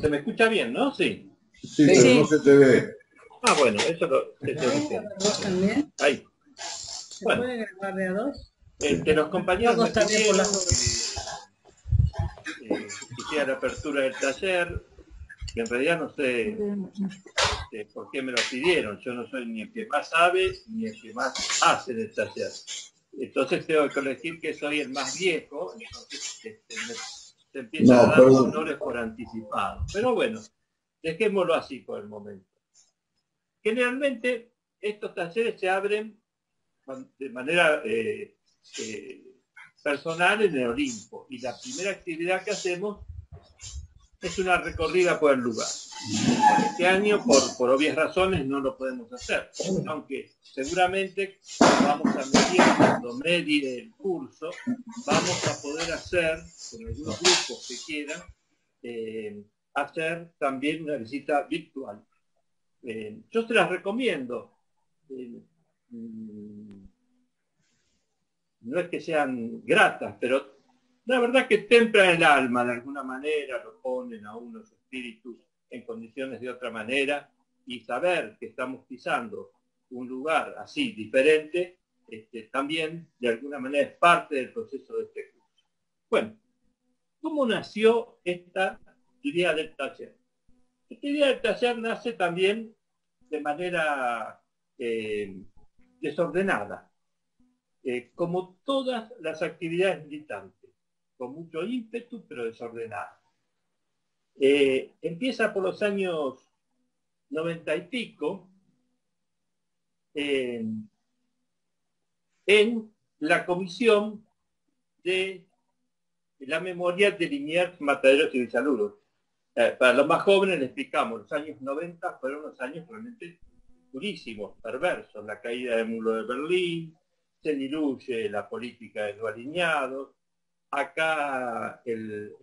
¿Se me escucha bien, no? Sí. Sí, pero no se te ve. Ah, bueno, eso lo estoy diciendo. ¿Vos también? Ahí. ¿Se Bueno, puede grabar de a dos? los compañeros me Está bien por pidieron las dos. que hiciera la apertura del taller, que en realidad no sé por qué me lo pidieron. Yo no soy ni el que más sabe ni el que más hace del taller. Entonces tengo que elegir que soy el más viejo, entonces se empiezan a dar los honores por anticipado. Pero bueno, dejémoslo así por el momento. Generalmente estos talleres se abren de manera personal en el Olimpo, y la primera actividad que hacemos es una recorrida por el lugar. Este año, por obvias razones, no lo podemos hacer, aunque seguramente vamos a medir, cuando medie el curso, vamos a poder hacer, con algunos grupos que quieran, hacer también una visita virtual. Yo se las recomiendo. No es que sean gratas, pero la verdad que templan el alma de alguna manera, lo ponen a unos espíritus en condiciones de otra manera, y saber que estamos pisando un lugar así diferente, también de alguna manera es parte del proceso de este curso. Bueno, ¿cómo nació esta idea del taller? Esta idea del taller nace también de manera desordenada. Como todas las actividades militantes, con mucho ímpetu, pero desordenada. Empieza por los años 90 y pico, en la comisión de la memoria de Liniers, Mataderos y Villaluros. Para los más jóvenes les explicamos, los años 90 fueron unos años realmente durísimos, perversos, la caída del muro de Berlín, se diluye la política de los alineados. Acá el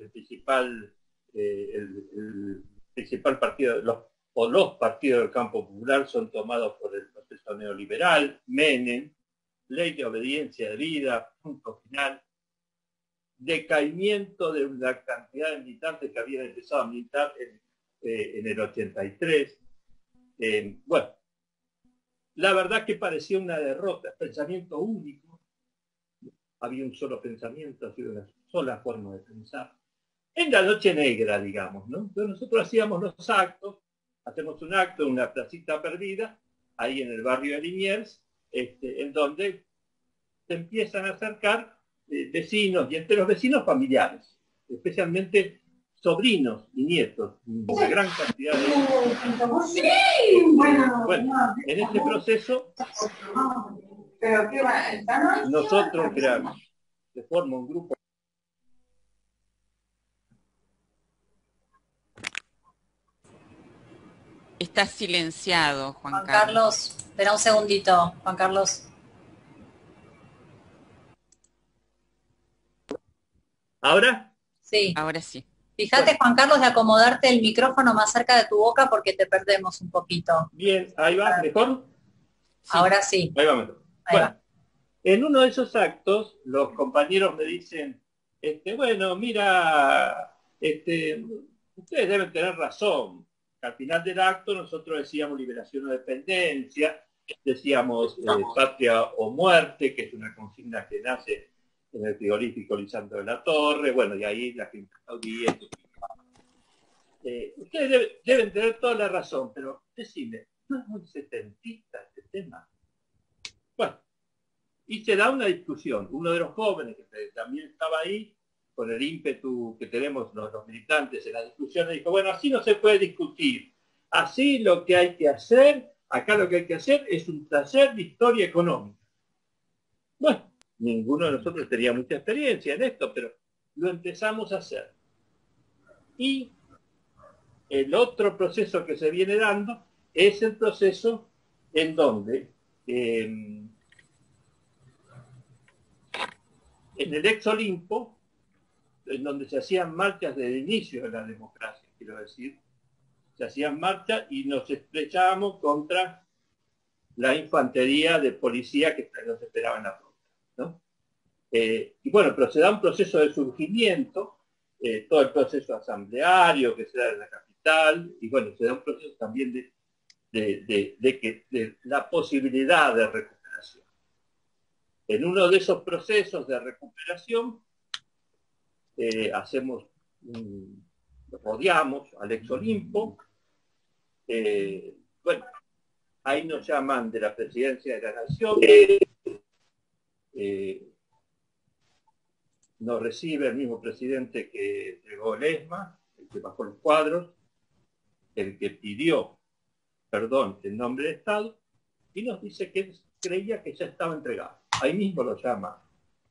principal partido, los partidos del campo popular son tomados por el proceso neoliberal, Menem, ley de obediencia de vida, punto final, decaimiento de la cantidad de militantes que habían empezado a militar en el 83. Bueno, la verdad que parecía una derrota, pensamiento único, había un solo pensamiento, había una sola forma de pensar. En la noche negra, digamos, ¿no? Entonces nosotros hacíamos los actos, hacemos un acto en una placita perdida, ahí en el barrio de Liniers, en donde se empiezan a acercar vecinos, y entre los vecinos familiares, especialmente sobrinos y nietos, una gran cantidad de ellos. Bueno, en este proceso nosotros se forma un grupo. Está silenciado, Juan Carlos, espera un segundito, Juan Carlos. ¿Ahora? Sí. Ahora sí. Fíjate, Juan Carlos, de acomodarte el micrófono más cerca de tu boca porque te perdemos un poquito. Bien, ahí va, ¿mejor? Sí. Ahora sí. Ahí va mejor. Ahí bueno, va. En uno de esos actos, los compañeros me dicen, bueno, mira, ustedes deben tener razón. Al final del acto nosotros decíamos liberación o dependencia, decíamos patria o muerte, que es una consigna que nace en el frigorífico Lisandro de la Torre, bueno, y ahí la gente aplaudía. Ustedes deben tener toda la razón, pero decime, ¿no es muy setentista este tema? Bueno, y se da una discusión. Uno de los jóvenes, que también estaba ahí, con el ímpetu que tenemos los militantes en la discusión, dijo, bueno, así no se puede discutir. Así lo que hay que hacer, acá lo que hay que hacer es un taller de historia económica. Bueno, ninguno de nosotros tenía mucha experiencia en esto, pero lo empezamos a hacer. Y el otro proceso que se viene dando es el proceso en donde en el ex Olimpo, en donde se hacían marchas desde el inicio de la democracia, quiero decir, se hacían marchas y nos estrechábamos contra la infantería de policía que nos esperaba en la ruta, ¿no? Y bueno, pero se da un proceso de surgimiento, todo el proceso asambleario que se da en la capital hospital, y bueno, se da un proceso también de la posibilidad de recuperación. En uno de esos procesos de recuperación, rodeamos al ex Olimpo, bueno, ahí nos llaman de la Presidencia de la Nación, nos recibe el mismo presidente que entregó el ESMA, el que bajó los cuadros, el que pidió perdón en nombre del Estado, y nos dice que él creía que ya estaba entregado. Ahí mismo lo llama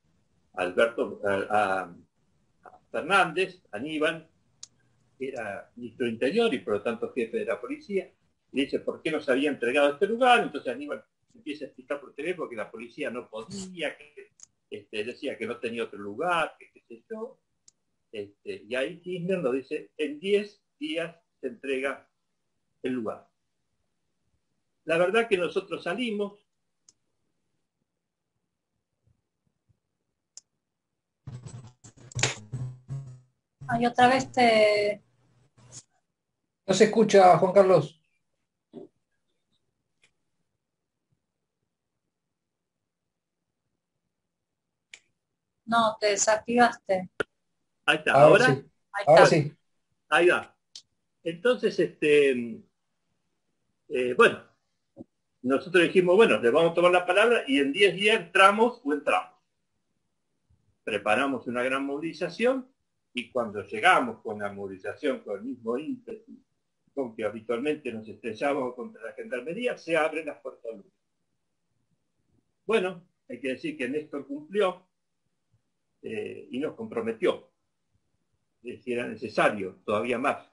a Fernández, Aníbal, que era ministro de Interior y por lo tanto jefe de la policía, y dice por qué no se había entregado a este lugar. Entonces Aníbal empieza a explicar por teléfono que la policía no podía, que decía que no tenía otro lugar, que qué sé yo. Y ahí Kirchner nos dice, en 10 días se entrega el lugar. La verdad que nosotros salimos. Ay, otra vez te... No se escucha, Juan Carlos. No, te desactivaste. Ahí está, Ahora ahora. sí. Ahí Ahora está. sí. Ahí va. Entonces, bueno, nosotros dijimos, bueno, les vamos a tomar la palabra y en 10 días entramos. Preparamos una gran movilización y cuando llegamos con la movilización con el mismo ímpetu con que habitualmente nos estrellábamos contra la gendarmería, se abren las puertas del lugar. Bueno, hay que decir que Néstor cumplió y nos comprometió. Si era necesario, todavía más.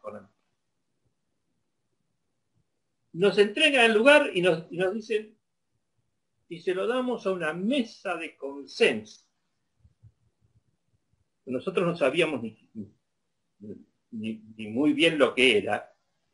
Nos entregan el lugar y nos dicen, y se lo damos a una mesa de consenso. Nosotros no sabíamos ni muy bien lo que era,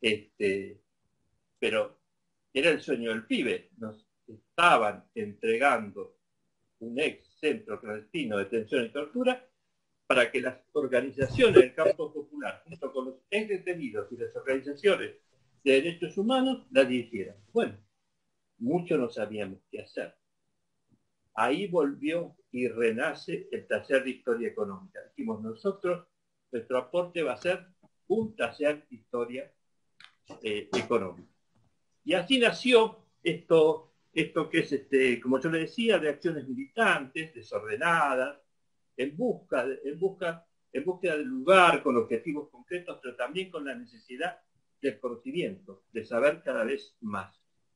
pero era el sueño del pibe. Nos estaban entregando un ex centro clandestino de detención y tortura para que las organizaciones del campo popular, junto con los ex detenidos y las organizaciones de derechos humanos, la dirigieran. Bueno, mucho no sabíamos qué hacer. Ahí volvió y renace el taller de historia económica. Dijimos nosotros, nuestro aporte va a ser un taller de historia económica. Y así nació esto que es, como yo le decía, de acciones militantes, desordenadas, en búsqueda del lugar, con objetivos concretos, pero también con la necesidad del conocimiento, de saber cada vez más.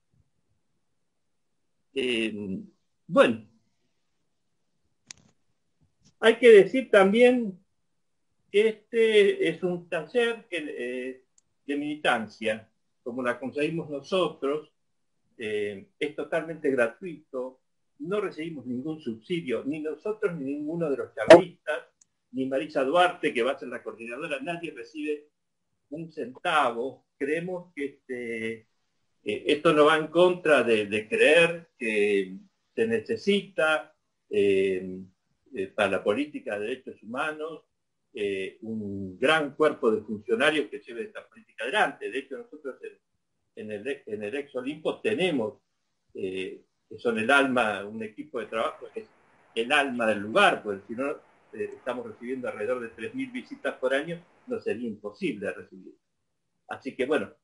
Bueno, hay que decir también que este es un taller de militancia, como la conseguimos nosotros, es totalmente gratuito, no recibimos ningún subsidio, ni nosotros ni ninguno de los charlistas, ni Marisa Duarte, que va a ser la coordinadora, nadie recibe un centavo. Creemos que esto no va en contra de creer que se necesita para la política de derechos humanos un gran cuerpo de funcionarios que lleve esta política adelante. De hecho, nosotros en el ex Olimpo tenemos, que son el alma, un equipo de trabajo que es el alma del lugar, porque si no estamos recibiendo alrededor de 3.000 visitas por año, no sería imposible recibir. Así que bueno,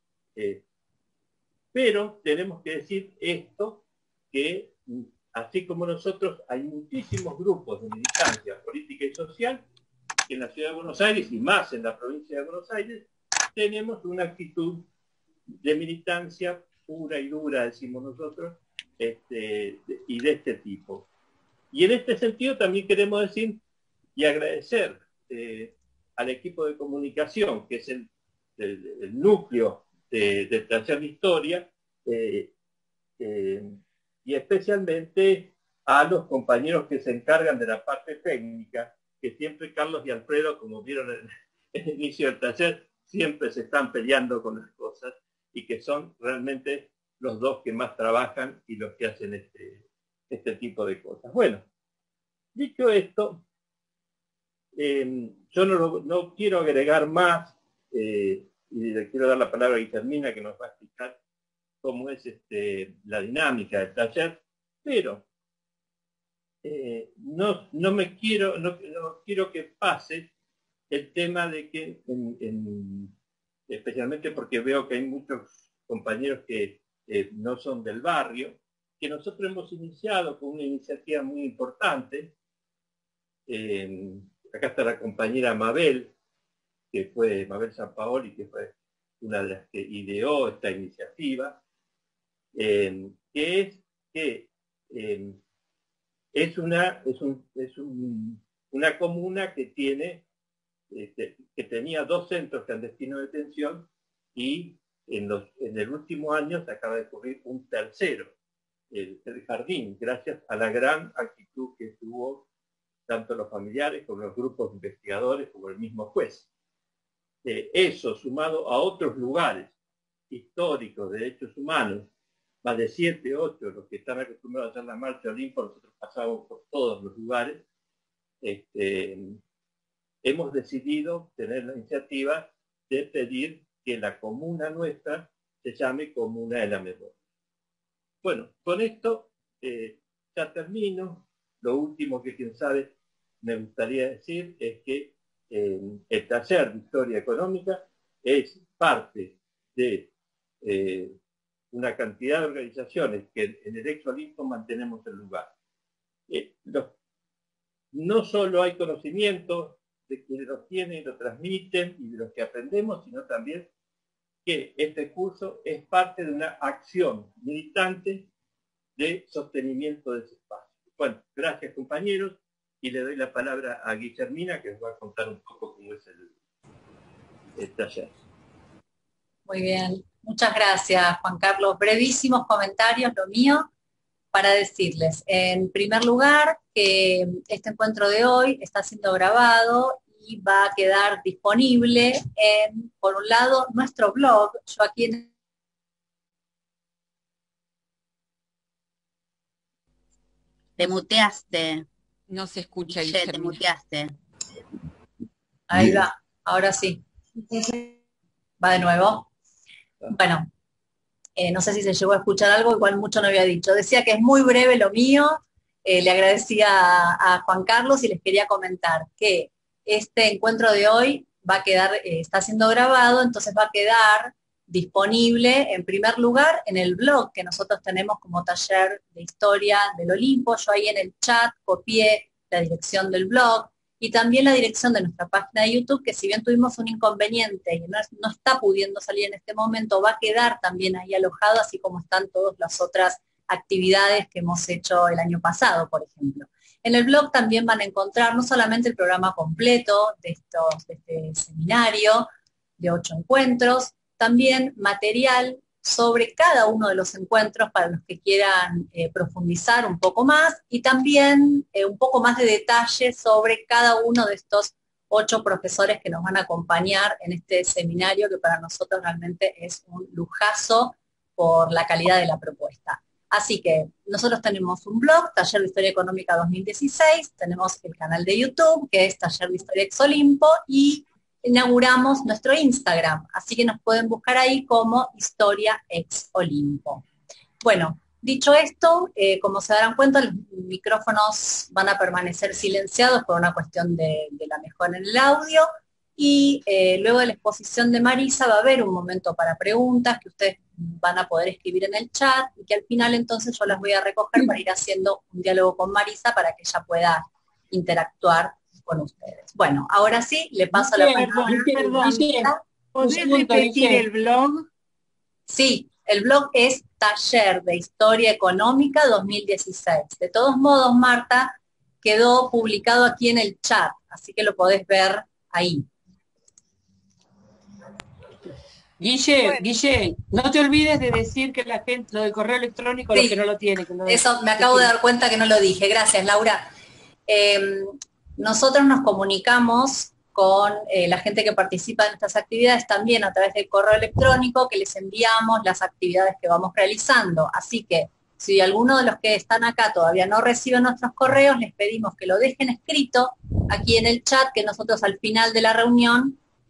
pero tenemos que decir esto, que así como nosotros, hay muchísimos grupos de militancia política y social que en la Ciudad de Buenos Aires y más en la provincia de Buenos Aires tenemos una actitud de militancia pura y dura, decimos nosotros, y de este tipo. Y en este sentido también queremos decir y agradecer al equipo de comunicación, que es el núcleo del taller de historia, y especialmente a los compañeros que se encargan de la parte técnica, que siempre Carlos y Alfredo, como vieron en el inicio del taller, siempre se están peleando con las cosas y que son realmente los dos que más trabajan y los que hacen este tipo de cosas. Bueno, dicho esto, yo no quiero agregar más y le quiero dar la palabra a Guillermina, que nos va a explicar cómo es la dinámica del taller, pero no quiero que pase el tema de que, especialmente porque veo que hay muchos compañeros que no son del barrio, que nosotros hemos iniciado con una iniciativa muy importante. Acá está la compañera Mabel, que fue Mabel Sampaoli, que fue una de las que ideó esta iniciativa, que es que es una comuna que tiene que tenía 2 centros clandestinos de detención, y en el último año se acaba de ocurrir un tercero, el Jardín, gracias a la gran actitud que tuvo tanto los familiares como los grupos investigadores como el mismo juez. Eso sumado a otros lugares históricos de derechos humanos, más de 7, 8, los que están acostumbrados a hacer la marcha Olimpo, nosotros pasamos por todos los lugares, hemos decidido tener la iniciativa de pedir que la comuna nuestra se llame Comuna de la Memoria. Bueno, con esto ya termino. Lo último que, quién sabe, me gustaría decir es que el taller de Historia Económica es parte de una cantidad de organizaciones que en el ex Olimpo mantenemos el lugar. No solo hay conocimiento de quienes los tienen y lo transmiten y de los que aprendemos, sino también que este curso es parte de una acción militante de sostenimiento de ese espacio. Bueno, gracias compañeros, y le doy la palabra a Guillermina, que nos va a contar un poco cómo es el taller. Muy bien, muchas gracias Juan Carlos. Brevísimos comentarios, lo mío, para decirles, en primer lugar, que este encuentro de hoy está siendo grabado y va a quedar disponible en, por un lado, nuestro blog. Yo aquí en Te muteaste. No se escucha, Guille, te Guillermina. muteaste. Ahí va, ahora sí. Va de nuevo. Bueno, no sé si se llegó a escuchar algo, igual mucho no había dicho. Decía que es muy breve lo mío. Le agradecía a Juan Carlos y les quería comentar que este encuentro de hoy va a quedar, está siendo grabado, entonces va a quedar disponible en primer lugar en el blog que nosotros tenemos como Taller de Historia del Olimpo. Yo ahí en el chat copié la dirección del blog y también la dirección de nuestra página de YouTube, que si bien tuvimos un inconveniente y no está pudiendo salir en este momento, va a quedar también ahí alojado, así como están todas las otras actividades que hemos hecho el año pasado, por ejemplo. En el blog también van a encontrar no solamente el programa completo de este seminario de 8 encuentros, también material sobre cada uno de los encuentros para los que quieran profundizar un poco más, y también un poco más de detalle sobre cada uno de estos 8 profesores que nos van a acompañar en este seminario, que para nosotros realmente es un lujazo por la calidad de la propuesta. Así que nosotros tenemos un blog, Taller de Historia Económica 2016, tenemos el canal de YouTube, que es Taller de Historia Ex Olimpo, y inauguramos nuestro Instagram, así que nos pueden buscar ahí como Historia Ex Olimpo. Bueno, dicho esto, como se darán cuenta, los micrófonos van a permanecer silenciados por una cuestión de la mejora en el audio, y luego de la exposición de Marisa va a haber un momento para preguntas que ustedes van a poder escribir en el chat, y que al final entonces yo las voy a recoger para ir haciendo un diálogo con Marisa para que ella pueda interactuar con ustedes. Bueno, ahora sí, le paso la palabra. Perdón, ¿podés repetir el blog? Sí, el blog es Taller de Historia Económica 2016. De todos modos, Marta, quedó publicado aquí en el chat, así que lo podés ver ahí. Guille, no te olvides de decir que la gente, lo del correo electrónico, sí, los que no lo tienen. Que no, eso me acabo de dar cuenta que no lo dije. Gracias, Laura. Nosotros nos comunicamos con la gente que participa en estas actividades también a través del correo electrónico que les enviamos las actividades que vamos realizando. Así que si alguno de los que están acá todavía no recibe nuestros correos, les pedimos que lo dejen escrito aquí en el chat, que nosotros al final de la reunión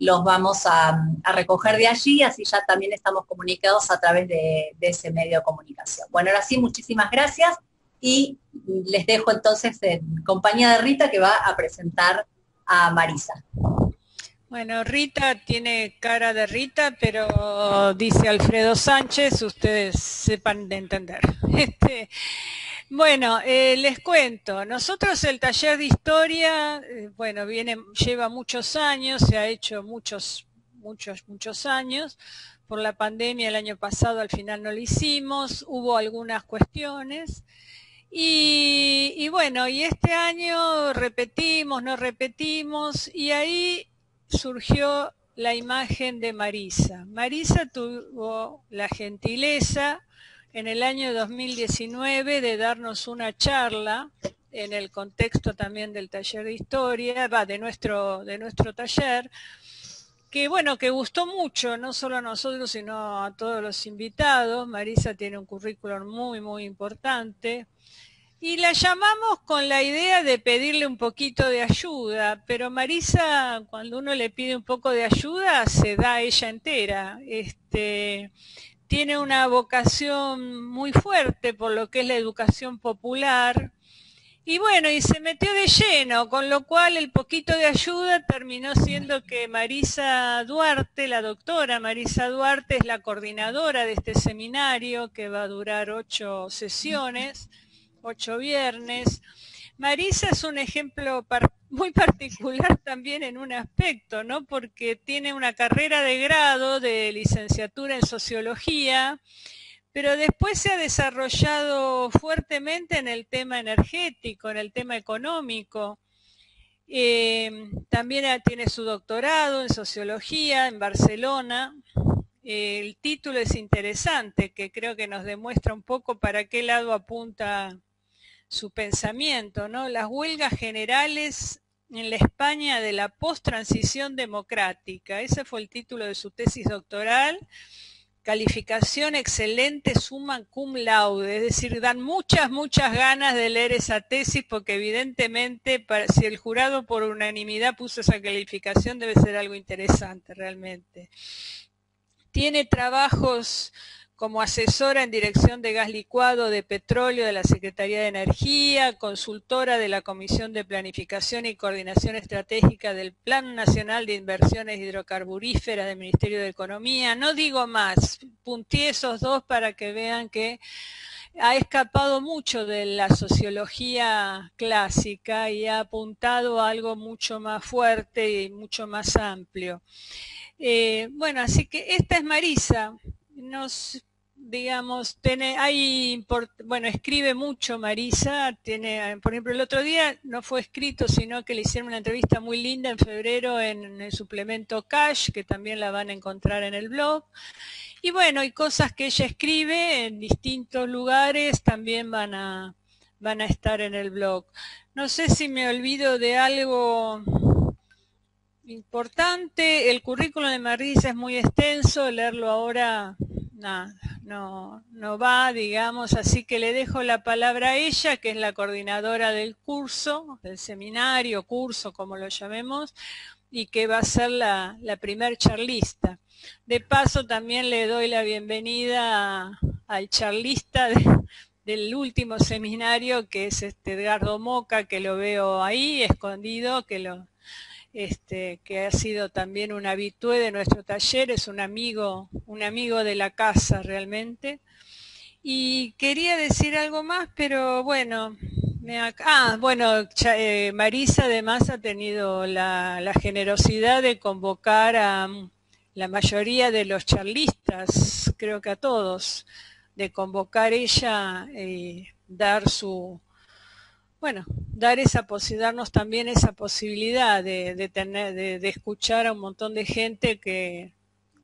los vamos a recoger de allí, así ya también estamos comunicados a través de ese medio de comunicación. Bueno, ahora sí, muchísimas gracias y les dejo entonces en compañía de Rita, que va a presentar a Marisa. Bueno, Rita tiene cara de Rita, pero dice Alfredo Sánchez, ustedes sepan de entender. Bueno, les cuento, nosotros el taller de historia, bueno, lleva muchos años, se ha hecho muchos años. Por la pandemia el año pasado al final no lo hicimos, hubo algunas cuestiones. Y bueno, y este año repetimos, no repetimos, y ahí surgió la imagen de Marisa. Marisa tuvo la gentileza en el año 2019 de darnos una charla en el contexto también del taller de historia, de nuestro taller, que bueno, que gustó mucho, no solo a nosotros, sino a todos los invitados. Marisa tiene un currículum muy, muy importante. Y la llamamos con la idea de pedirle un poquito de ayuda, pero Marisa, cuando uno le pide un poco de ayuda, se da ella entera. Tiene una vocación muy fuerte por lo que es la educación popular. Y bueno, y se metió de lleno, con lo cual el poquito de ayuda terminó siendo que Marisa Duarte, la doctora Marisa Duarte, es la coordinadora de este seminario que va a durar 8 sesiones. 8 viernes. Marisa es un ejemplo muy particular también en un aspecto, ¿no? Porque tiene una carrera de grado de licenciatura en sociología, pero después se ha desarrollado fuertemente en el tema energético, en el tema económico. También tiene su doctorado en sociología en Barcelona. El título es interesante, que creo que nos demuestra un poco para qué lado apunta su pensamiento, ¿no? Las huelgas generales en la España de la post-transición democrática. Ese fue el título de su tesis doctoral. Calificación excelente, summa cum laude. Es decir, dan muchas ganas de leer esa tesis porque evidentemente si el jurado por unanimidad puso esa calificación debe ser algo interesante realmente. Tiene trabajos como asesora en dirección de gas licuado de petróleo de la Secretaría de Energía, consultora de la Comisión de Planificación y Coordinación Estratégica del Plan Nacional de Inversiones Hidrocarburíferas del Ministerio de Economía. No digo más, punteé esos 2 para que vean que ha escapado mucho de la sociología clásica y ha apuntado a algo mucho más fuerte y mucho más amplio. Bueno, así que esta es Marisa. Escribe mucho Marisa, por ejemplo, el otro día no fue escrito, sino que le hicieron una entrevista muy linda en febrero en el suplemento Cash, que también la van a encontrar en el blog. Y bueno, hay cosas que ella escribe en distintos lugares, también van a estar en el blog. No sé si me olvido de algo importante. El currículum de Marisa es muy extenso, leerlo ahora no va, digamos, así que le dejo la palabra a ella, que es la coordinadora del curso, del seminario, curso, como lo llamemos, y que va a ser la primer charlista. De paso, también le doy la bienvenida al charlista del último seminario, que es Edgardo Moca, que lo veo ahí, escondido, que ha sido también un habitué de nuestro taller, es un amigo de la casa realmente. Y quería decir algo más, pero bueno, Marisa además ha tenido la generosidad de convocar a la mayoría de los charlistas, creo que a todos, de convocar ella y darnos también esa posibilidad de escuchar a un montón de gente que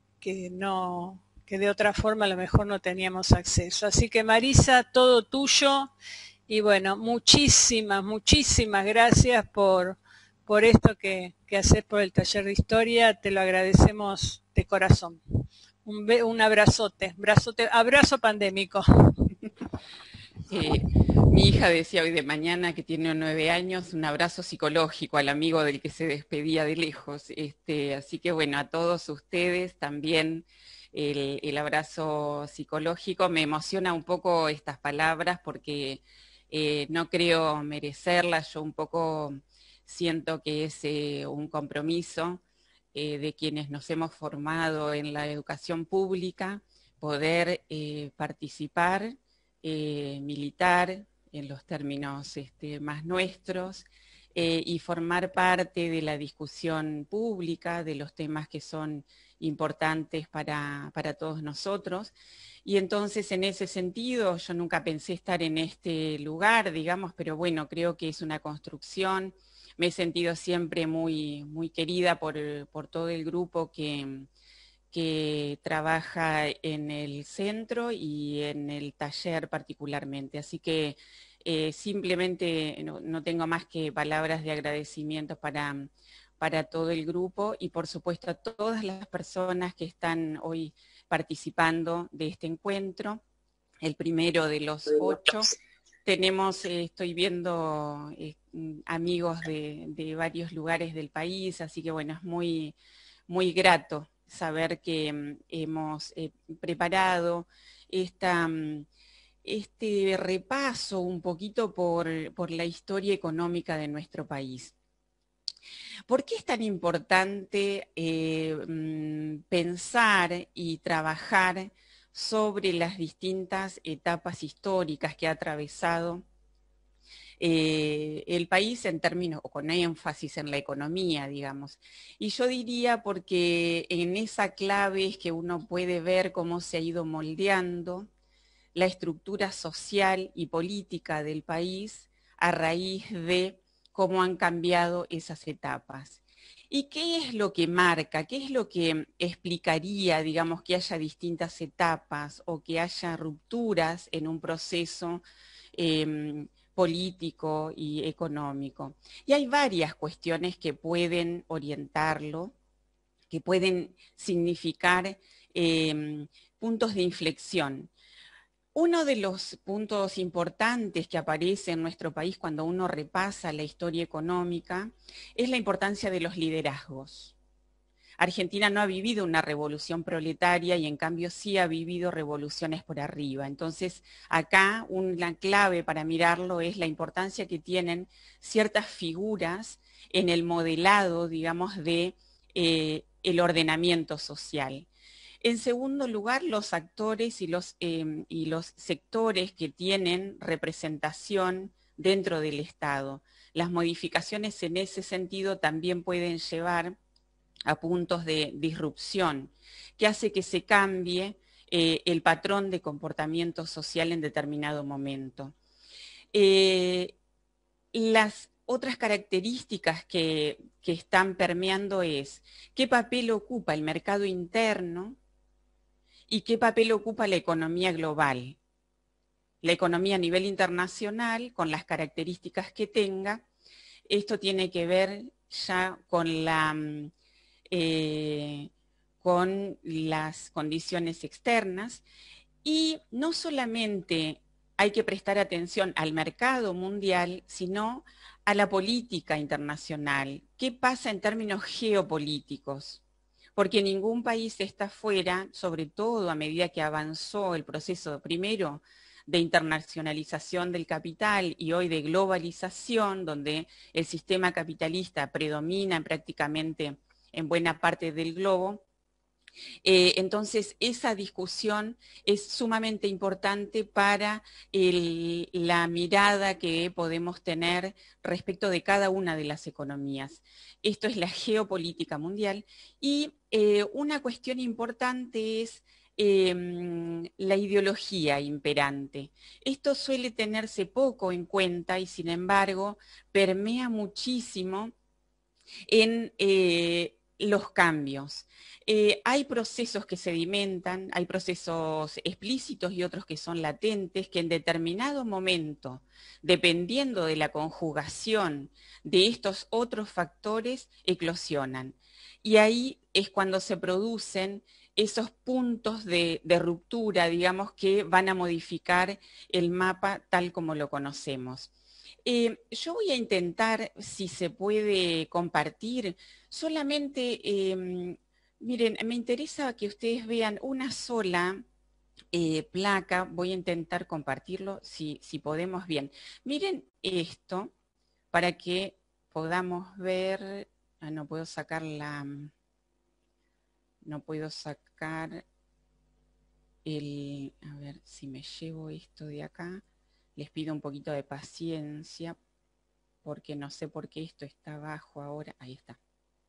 de otra forma a lo mejor no teníamos acceso. Así que Marisa, todo tuyo, y bueno, muchísimas gracias por esto que haces por el taller de historia, te lo agradecemos de corazón. Un abrazote, abrazo pandémico. Mi hija decía hoy de mañana, que tiene 9 años, un abrazo psicológico al amigo del que se despedía de lejos. Así que bueno, a todos ustedes también el abrazo psicológico. Me emociona un poco estas palabras porque no creo merecerlas. Yo un poco siento que es un compromiso de quienes nos hemos formado en la educación pública, poder participar, militar en los términos más nuestros, y formar parte de la discusión pública, de los temas que son importantes para todos nosotros. Y entonces, en ese sentido, yo nunca pensé estar en este lugar, digamos, pero bueno, creo que es una construcción. Me he sentido siempre muy, muy querida por todo el grupo que trabaja en el centro y en el taller particularmente. Así que simplemente no tengo más que palabras de agradecimiento para todo el grupo y por supuesto a todas las personas que están hoy participando de este encuentro, el primero de los 8. Tenemos, estoy viendo amigos de varios lugares del país, así que bueno, es muy, muy grato saber que hemos preparado este repaso un poquito por la historia económica de nuestro país. ¿Por qué es tan importante pensar y trabajar sobre las distintas etapas históricas que ha atravesado el país en términos, o con énfasis en la economía, digamos? Y yo diría porque en esa clave es que uno puede ver cómo se ha ido moldeando la estructura social y política del país a raíz de cómo han cambiado esas etapas. ¿Y qué es lo que marca, qué es lo que explicaría, digamos, que haya distintas etapas o que haya rupturas en un proceso político y económico? Y hay varias cuestiones que pueden orientarlo, que pueden significar puntos de inflexión. Uno de los puntos importantes que aparece en nuestro país cuando uno repasa la historia económica es la importancia de los liderazgos. Argentina no ha vivido una revolución proletaria y en cambio sí ha vivido revoluciones por arriba. Entonces acá una clave para mirarlo es la importancia que tienen ciertas figuras en el modelado, digamos, de el ordenamiento social. En segundo lugar, los actores y los sectores que tienen representación dentro del Estado. Las modificaciones en ese sentido también pueden llevar a puntos de disrupción, que hace que se cambie el patrón de comportamiento social en determinado momento. Las otras características que están permeando es qué papel ocupa el mercado interno y qué papel ocupa la economía global. La economía a nivel internacional, con las características que tenga, esto tiene que ver ya con las condiciones externas, y no solamente hay que prestar atención al mercado mundial, sino a la política internacional. ¿Qué pasa en términos geopolíticos? Porque ningún país está fuera, sobre todo a medida que avanzó el proceso primero de internacionalización del capital y hoy de globalización, donde el sistema capitalista predomina prácticamente en buena parte del globo. Entonces esa discusión es sumamente importante para la mirada que podemos tener respecto de cada una de las economías. Esto es la geopolítica mundial, y una cuestión importante es la ideología imperante. Esto suele tenerse poco en cuenta y sin embargo permea muchísimo en los cambios. Hay procesos que sedimentan, hay procesos explícitos y otros que son latentes, que en determinado momento, dependiendo de la conjugación de estos otros factores, eclosionan. Y ahí es cuando se producen esos puntos de ruptura, digamos, que van a modificar el mapa tal como lo conocemos. Yo voy a intentar, si se puede compartir, solamente, miren, me interesa que ustedes vean una sola placa, voy a intentar compartirlo si podemos bien. Miren esto para que podamos ver, no puedo sacar no puedo sacar a ver si me llevo esto de acá. Les pido un poquito de paciencia porque no sé por qué esto está abajo ahora. Ahí está.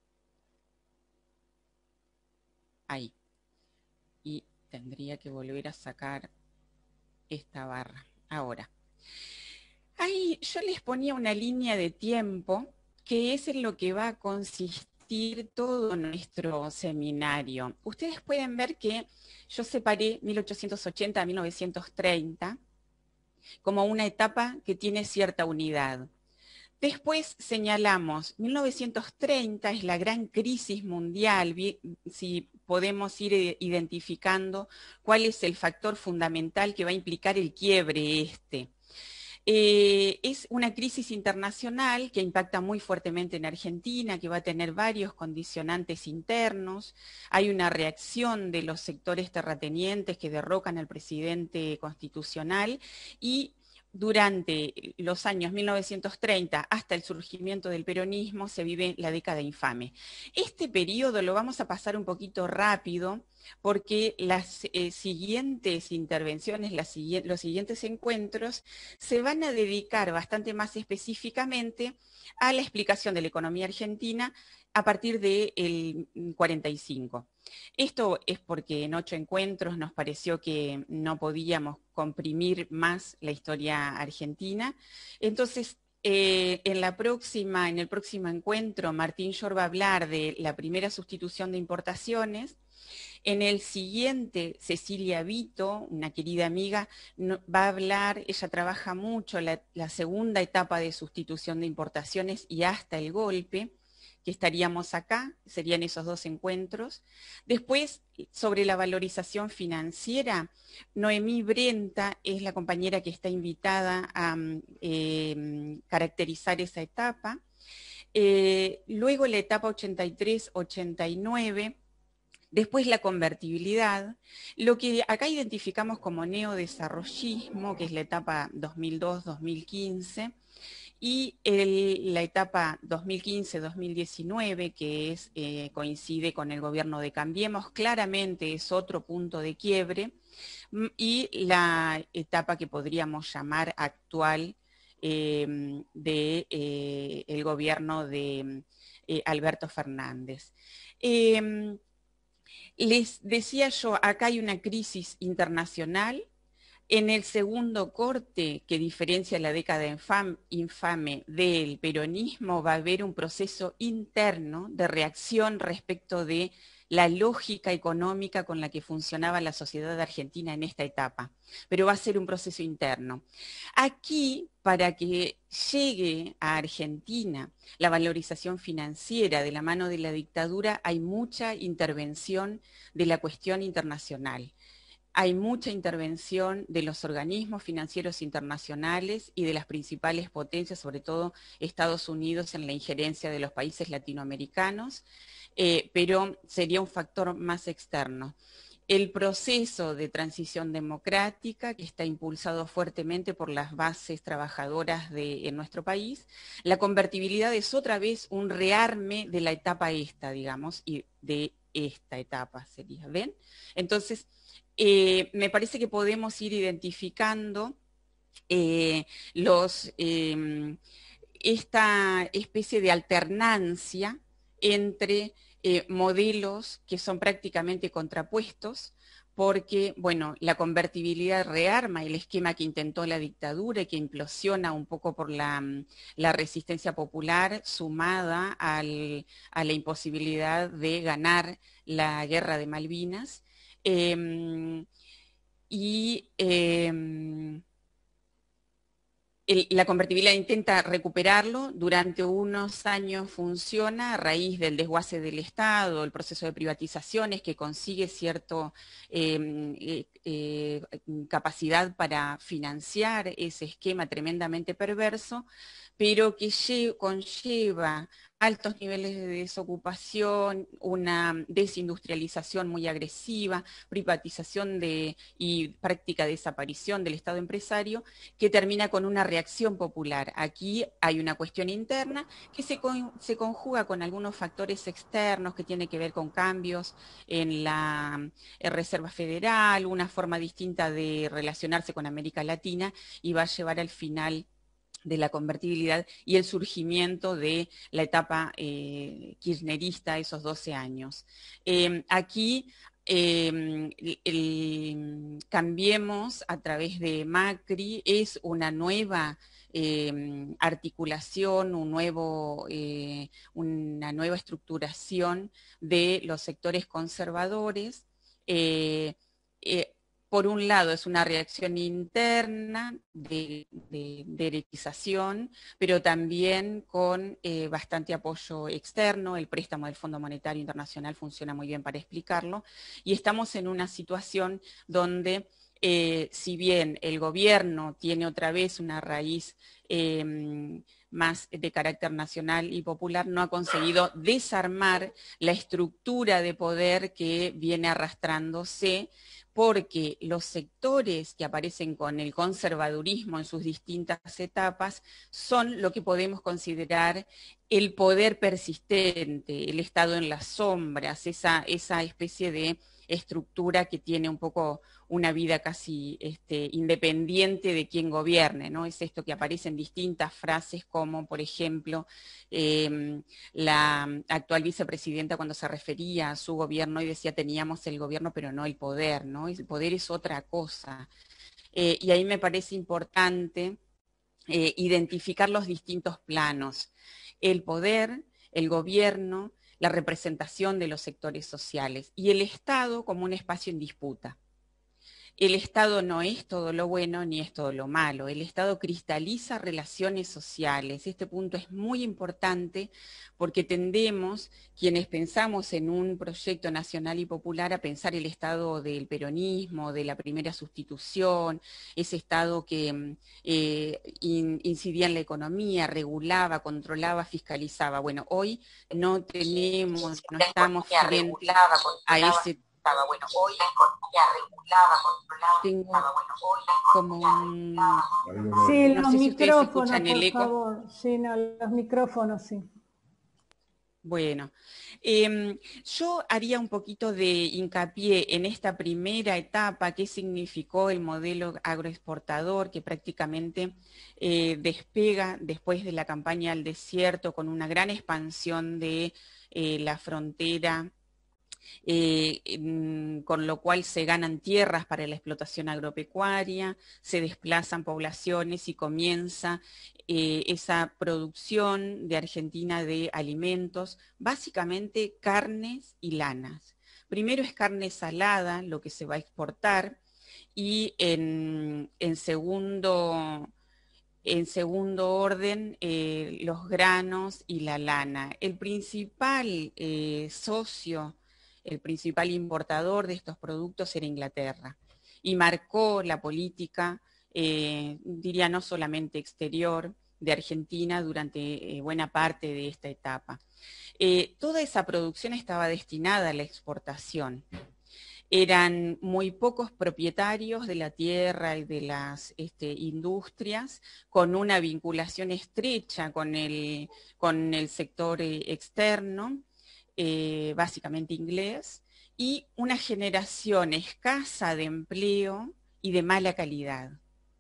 Ahí. Y tendría que volver a sacar esta barra. Ahora. Ahí yo les ponía una línea de tiempo que es en lo que va a consistir todo nuestro seminario. Ustedes pueden ver que yo separé 1880 a 1930 como una etapa que tiene cierta unidad. Después señalamos, 1930 es la gran crisis mundial, si podemos ir identificando cuál es el factor fundamental que va a implicar el quiebre este. Es una crisis internacional que impacta muy fuertemente en Argentina, que va a tener varios condicionantes internos. Hay una reacción de los sectores terratenientes que derrocan al presidente constitucional y durante los años 1930 hasta el surgimiento del peronismo se vive la década infame. Este periodo lo vamos a pasar un poquito rápido porque las siguientes intervenciones, los siguientes encuentros se van a dedicar bastante más específicamente a la explicación de la economía argentina a partir del 45. Esto es porque en 8 encuentros nos pareció que no podíamos comprimir más la historia argentina. Entonces, en el próximo encuentro, Martín Llor va a hablar de la primera sustitución de importaciones. En el siguiente, Cecilia Vito, una querida amiga, va a hablar, ella trabaja mucho la segunda etapa de sustitución de importaciones y hasta el golpe, que estaríamos acá, serían esos 2 encuentros. Después, sobre la valorización financiera, Noemí Brenta es la compañera que está invitada a caracterizar esa etapa. Luego la etapa 83-89, después la convertibilidad, lo que acá identificamos como neodesarrollismo, que es la etapa 2002-2015, y la etapa 2015-2019, que coincide con el gobierno de Cambiemos, claramente es otro punto de quiebre, y la etapa que podríamos llamar actual del gobierno de Alberto Fernández. Les decía yo, acá hay una crisis internacional. En el segundo corte, que diferencia la década infame del peronismo, va a haber un proceso interno de reacción respecto de la lógica económica con la que funcionaba la sociedad argentina en esta etapa, pero va a ser un proceso interno. Aquí, para que llegue a Argentina la valorización financiera de la mano de la dictadura, hay mucha intervención de la cuestión internacional. Hay mucha intervención de los organismos financieros internacionales y de las principales potencias, sobre todo Estados Unidos, en la injerencia de los países latinoamericanos, pero sería un factor más externo. El proceso de transición democrática, que está impulsado fuertemente por las bases trabajadoras en nuestro país. La convertibilidad es otra vez un rearme de la etapa esta, digamos, y de esta etapa sería, ¿ven? Entonces, me parece que podemos ir identificando esta especie de alternancia entre modelos que son prácticamente contrapuestos, porque, bueno, la convertibilidad rearma el esquema que intentó la dictadura y que implosiona un poco por la resistencia popular, sumada a la imposibilidad de ganar la guerra de Malvinas. La convertibilidad intenta recuperarlo, durante unos años funciona a raíz del desguace del Estado, el proceso de privatizaciones que consigue cierta capacidad para financiar ese esquema tremendamente perverso, pero que conlleva altos niveles de desocupación, una desindustrialización muy agresiva, privatización y práctica desaparición del Estado empresario, que termina con una reacción popular. Aquí hay una cuestión interna que se conjuga con algunos factores externos que tienen que ver con cambios en la Reserva Federal, una forma distinta de relacionarse con América Latina, y va a llevar al final de la convertibilidad y el surgimiento de la etapa kirchnerista, esos 12 años. Aquí Cambiemos a través de Macri es una nueva articulación, una nueva estructuración de los sectores conservadores. Por un lado es una reacción interna de derechización, pero también con bastante apoyo externo. El préstamo del Fondo Monetario Internacional funciona muy bien para explicarlo, y estamos en una situación donde si bien el gobierno tiene otra vez una raíz más de carácter nacional y popular, no ha conseguido desarmar la estructura de poder que viene arrastrándose, porque los sectores que aparecen con el conservadurismo en sus distintas etapas son lo que podemos considerar el poder persistente, el estado en las sombras, esa especie de estructura que tiene un poco una vida casi independiente de quien gobierne, ¿no? Es esto que aparece en distintas frases, como por ejemplo la actual vicepresidenta, cuando se refería a su gobierno y decía teníamos el gobierno pero no el poder, ¿no? El poder es otra cosa. Y ahí me parece importante identificar los distintos planos. El poder, el gobierno, la representación de los sectores sociales y el Estado como un espacio en disputa. El Estado no es todo lo bueno ni es todo lo malo. El Estado cristaliza relaciones sociales. Este punto es muy importante porque tendemos, quienes pensamos en un proyecto nacional y popular, a pensar el Estado del peronismo, de la primera sustitución, ese Estado que incidía en la economía, regulaba, controlaba, fiscalizaba. Bueno, hoy no tenemos, no estamos frente a ese. Bueno, hoy la economía regulaba, controlaba. Tengo como un... Sí, no los sé si ustedes micrófonos, escuchan el por eco. favor. Sí, no, los micrófonos, sí. Bueno, yo haría un poquito de hincapié en esta primera etapa, qué significó el modelo agroexportador, que prácticamente despega después de la campaña al desierto con una gran expansión de la frontera, con lo cual se ganan tierras para la explotación agropecuaria, se desplazan poblaciones y comienza esa producción de Argentina de alimentos, básicamente carnes y lanas. Primero es carne salada, lo que se va a exportar, y en segundo orden, los granos y la lana. El principal socio, el principal importador de estos productos era Inglaterra, y marcó la política, diría no solamente exterior, de Argentina durante buena parte de esta etapa. Toda esa producción estaba destinada a la exportación. Eran muy pocos propietarios de la tierra y de las industrias, con una vinculación estrecha con el sector externo, básicamente inglés, y una generación escasa de empleo y de mala calidad.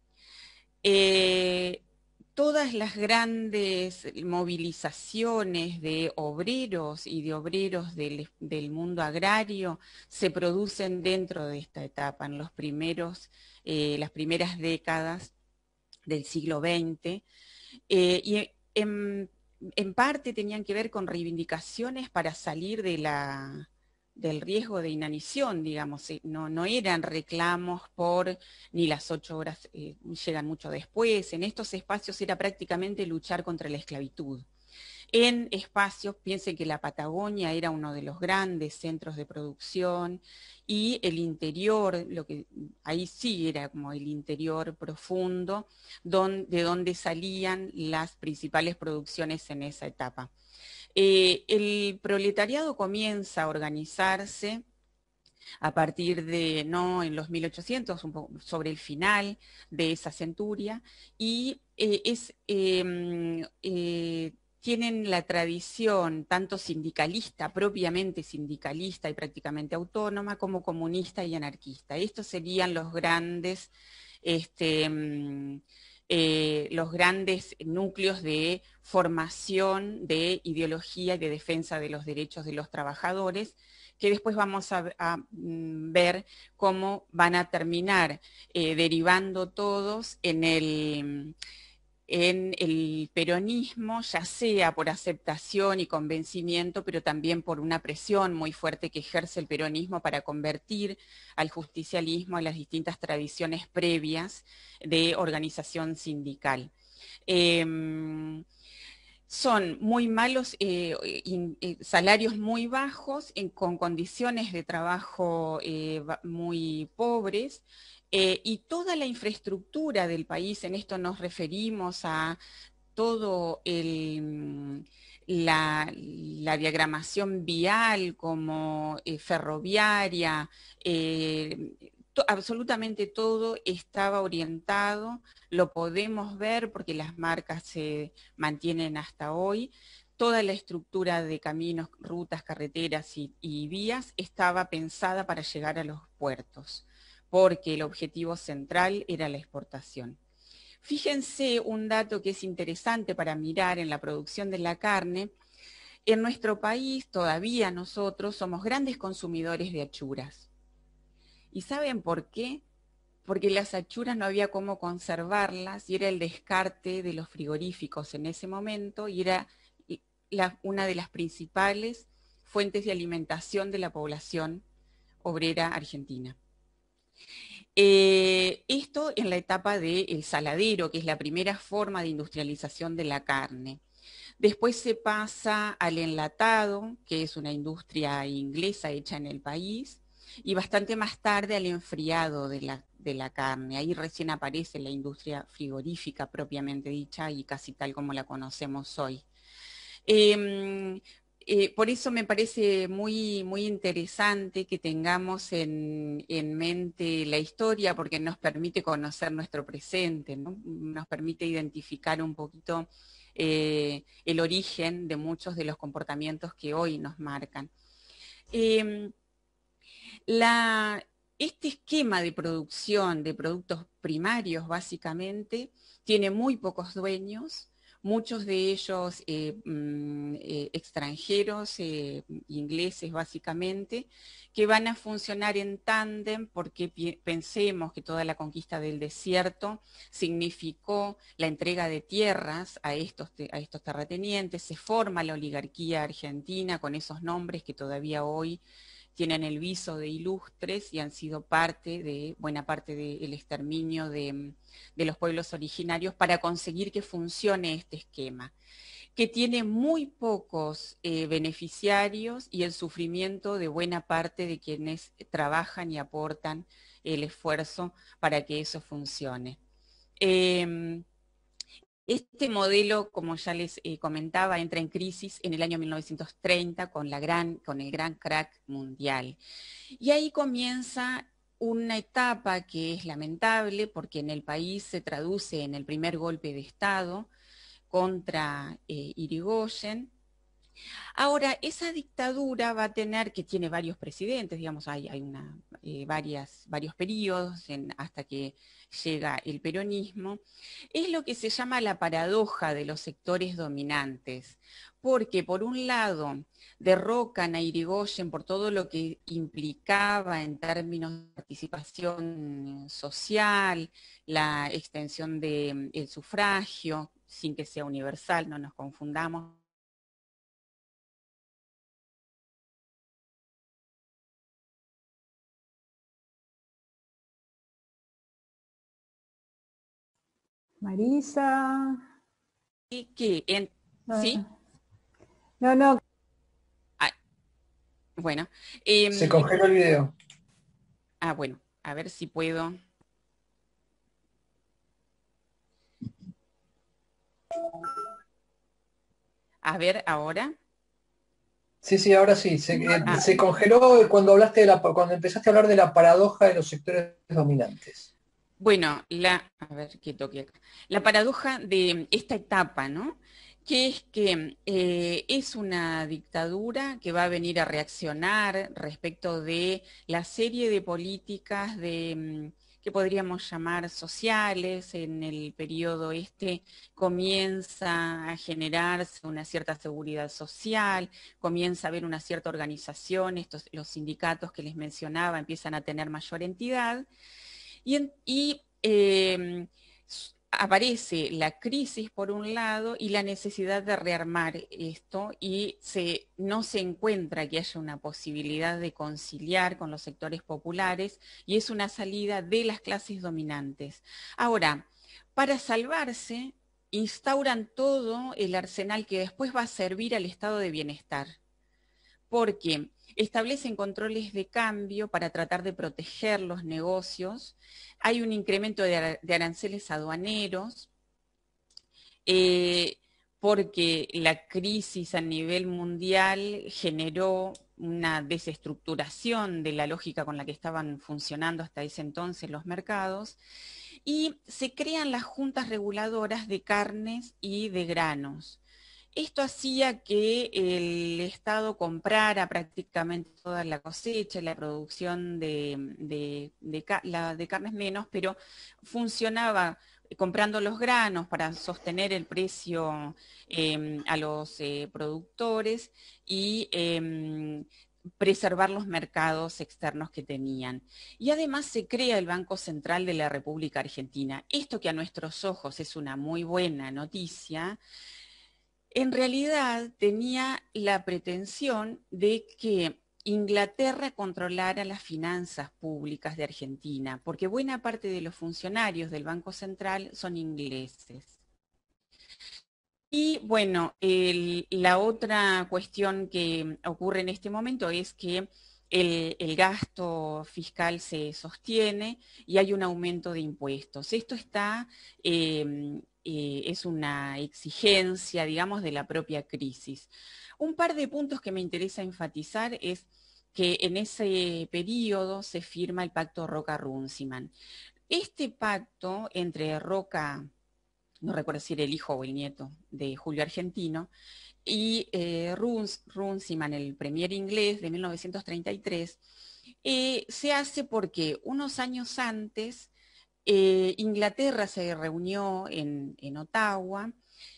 Todas las grandes movilizaciones de obreros y de obreros del mundo agrario se producen dentro de esta etapa, en las primeras décadas del siglo XX, y en parte tenían que ver con reivindicaciones para salir de del riesgo de inanición, digamos, no eran reclamos por ni las 8 horas llegan mucho después, en estos espacios era prácticamente luchar contra la esclavitud. En espacios, piensen que la Patagonia era uno de los grandes centros de producción y el interior, ahí sí era como el interior profundo, de donde salían las principales producciones en esa etapa. El proletariado comienza a organizarse a partir de, no en los 1800, un poco sobre el final de esa centuria, y tienen la tradición tanto sindicalista, propiamente sindicalista y prácticamente autónoma, como comunista y anarquista. Estos serían los grandes núcleos de formación de ideología y de defensa de los derechos de los trabajadores, que después vamos a ver cómo van a terminar derivando todos en el peronismo, ya sea por aceptación y convencimiento, pero también por una presión muy fuerte que ejerce el peronismo para convertir al justicialismo a las distintas tradiciones previas de organización sindical. Son muy malos, salarios muy bajos, con condiciones de trabajo muy pobres, y toda la infraestructura del país, en esto nos referimos a todo la diagramación vial como ferroviaria, absolutamente todo estaba orientado, lo podemos ver porque las marcas se mantienen hasta hoy. Toda la estructura de caminos, rutas, carreteras y vías estaba pensada para llegar a los puertos, porque el objetivo central era la exportación. Fíjense un dato que es interesante para mirar en la producción de la carne. En nuestro país todavía nosotros somos grandes consumidores de achuras. ¿Y saben por qué? Porque las achuras no había cómo conservarlas y era el descarte de los frigoríficos en ese momento y era una de las principales fuentes de alimentación de la población obrera argentina. Esto en la etapa del saladero, que es la primera forma de industrialización de la carne. Después se pasa al enlatado, que es una industria inglesa hecha en el país, y bastante más tarde al enfriado de la carne. Ahí recién aparece la industria frigorífica propiamente dicha y casi tal como la conocemos hoy. Por eso me parece muy, muy interesante que tengamos en mente la historia, porque nos permite conocer nuestro presente, ¿no? Nos permite identificar un poquito el origen de muchos de los comportamientos que hoy nos marcan. Este esquema de producción de productos primarios, básicamente, tiene muy pocos dueños, muchos de ellos extranjeros, ingleses básicamente, que van a funcionar en tándem porque pensemos que toda la conquista del desierto significó la entrega de tierras a estos terratenientes, se forma la oligarquía argentina con esos nombres que todavía hoy tienen el viso de ilustres y han sido buena parte del exterminio de los pueblos originarios para conseguir que funcione este esquema, que tiene muy pocos beneficiarios y el sufrimiento de buena parte de quienes trabajan y aportan el esfuerzo para que eso funcione. Este modelo, como ya les comentaba, entra en crisis en el año 1930 con el gran crack mundial. Y ahí comienza una etapa que es lamentable porque en el país se traduce en el primer golpe de Estado contra Irigoyen. Ahora, esa dictadura va a tener, que tiene varios presidentes, digamos, hay varios periodos hasta que llega el peronismo, es lo que se llama la paradoja de los sectores dominantes, porque por un lado derrocan a Irigoyen por todo lo que implicaba en términos de participación social, la extensión del sufragio, sin que sea universal, no nos confundamos, Marisa. ¿Sí? No. Bueno. Se congeló el video. Bueno, a ver si puedo. A ver, ahora. Sí, ahora sí. Se congeló cuando cuando empezaste a hablar de la paradoja de los sectores dominantes. Bueno, a ver qué toque acá. La paradoja de esta etapa, ¿no? Que es que es una dictadura que va a venir a reaccionar respecto de la serie de políticas que podríamos llamar sociales. En el periodo comienza a generarse una cierta seguridad social, comienza a haber una cierta organización, los sindicatos que les mencionaba empiezan a tener mayor entidad, y aparece la crisis por un lado y la necesidad de rearmar esto, y no se encuentra que haya una posibilidad de conciliar con los sectores populares, y es una salida de las clases dominantes. Ahora, para salvarse, instauran todo el arsenal que después va a servir al estado de bienestar, porque establecen controles de cambio para tratar de proteger los negocios, hay un incremento de aranceles aduaneros, porque la crisis a nivel mundial generó una desestructuración de la lógica con la que estaban funcionando hasta ese entonces los mercados, y se crean las juntas reguladoras de carnes y de granos. Esto hacía que el Estado comprara prácticamente toda la cosecha, la producción de carnes menos, pero funcionaba comprando los granos para sostener el precio a los productores y preservar los mercados externos que tenían. Y además se crea el Banco Central de la República Argentina. Esto, que a nuestros ojos es una muy buena noticia, en realidad tenía la pretensión de que Inglaterra controlara las finanzas públicas de Argentina, porque buena parte de los funcionarios del Banco Central son ingleses. Y bueno, la otra cuestión que ocurre en este momento es que el gasto fiscal se sostiene y hay un aumento de impuestos. Esto es una exigencia, digamos, de la propia crisis. Un par de puntos que me interesa enfatizar es que en ese periodo se firma el pacto Roca-Runciman. Este pacto entre Roca, no recuerdo si era el hijo o el nieto de Julio Argentino, y Runciman, el premier inglés de 1933, se hace porque unos años antes Inglaterra se reunió en Ottawa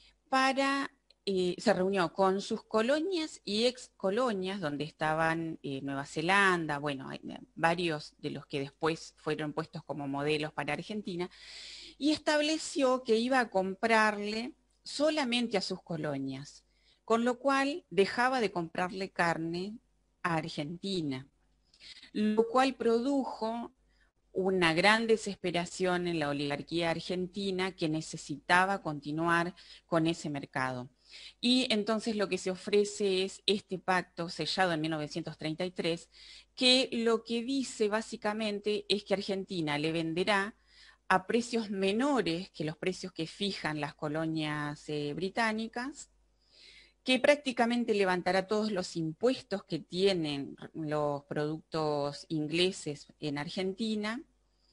se reunió con sus colonias y ex colonias, donde estaban Nueva Zelanda, bueno, hay varios de los que después fueron puestos como modelos para Argentina, y estableció que iba a comprarle solamente a sus colonias, con lo cual dejaba de comprarle carne a Argentina, lo cual produjo una gran desesperación en la oligarquía argentina, que necesitaba continuar con ese mercado. Y entonces lo que se ofrece es este pacto sellado en 1933, que lo que dice básicamente es que Argentina le venderá a precios menores que los precios que fijan las colonias británicas, que prácticamente levantará todos los impuestos que tienen los productos ingleses en Argentina,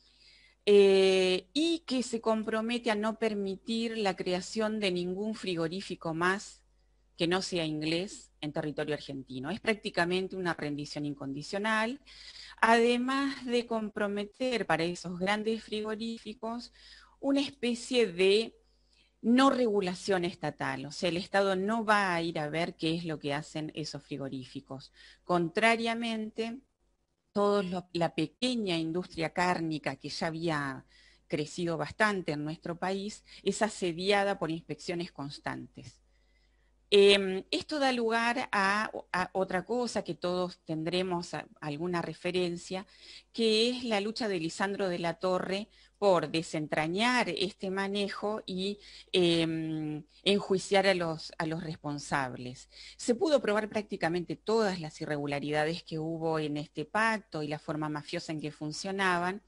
y que se compromete a no permitir la creación de ningún frigorífico más que no sea inglés en territorio argentino. Es prácticamente una rendición incondicional, además de comprometer para esos grandes frigoríficos una especie de no regulación estatal, o sea, el Estado no va a ir a ver qué es lo que hacen esos frigoríficos. Contrariamente, la pequeña industria cárnica, que ya había crecido bastante en nuestro país, es asediada por inspecciones constantes. Esto da lugar a otra cosa que todos tendremos alguna referencia, que es la lucha de Lisandro de la Torre por desentrañar este manejo y enjuiciar a los responsables. Se pudo probar prácticamente todas las irregularidades que hubo en este pacto y la forma mafiosa en que funcionaban.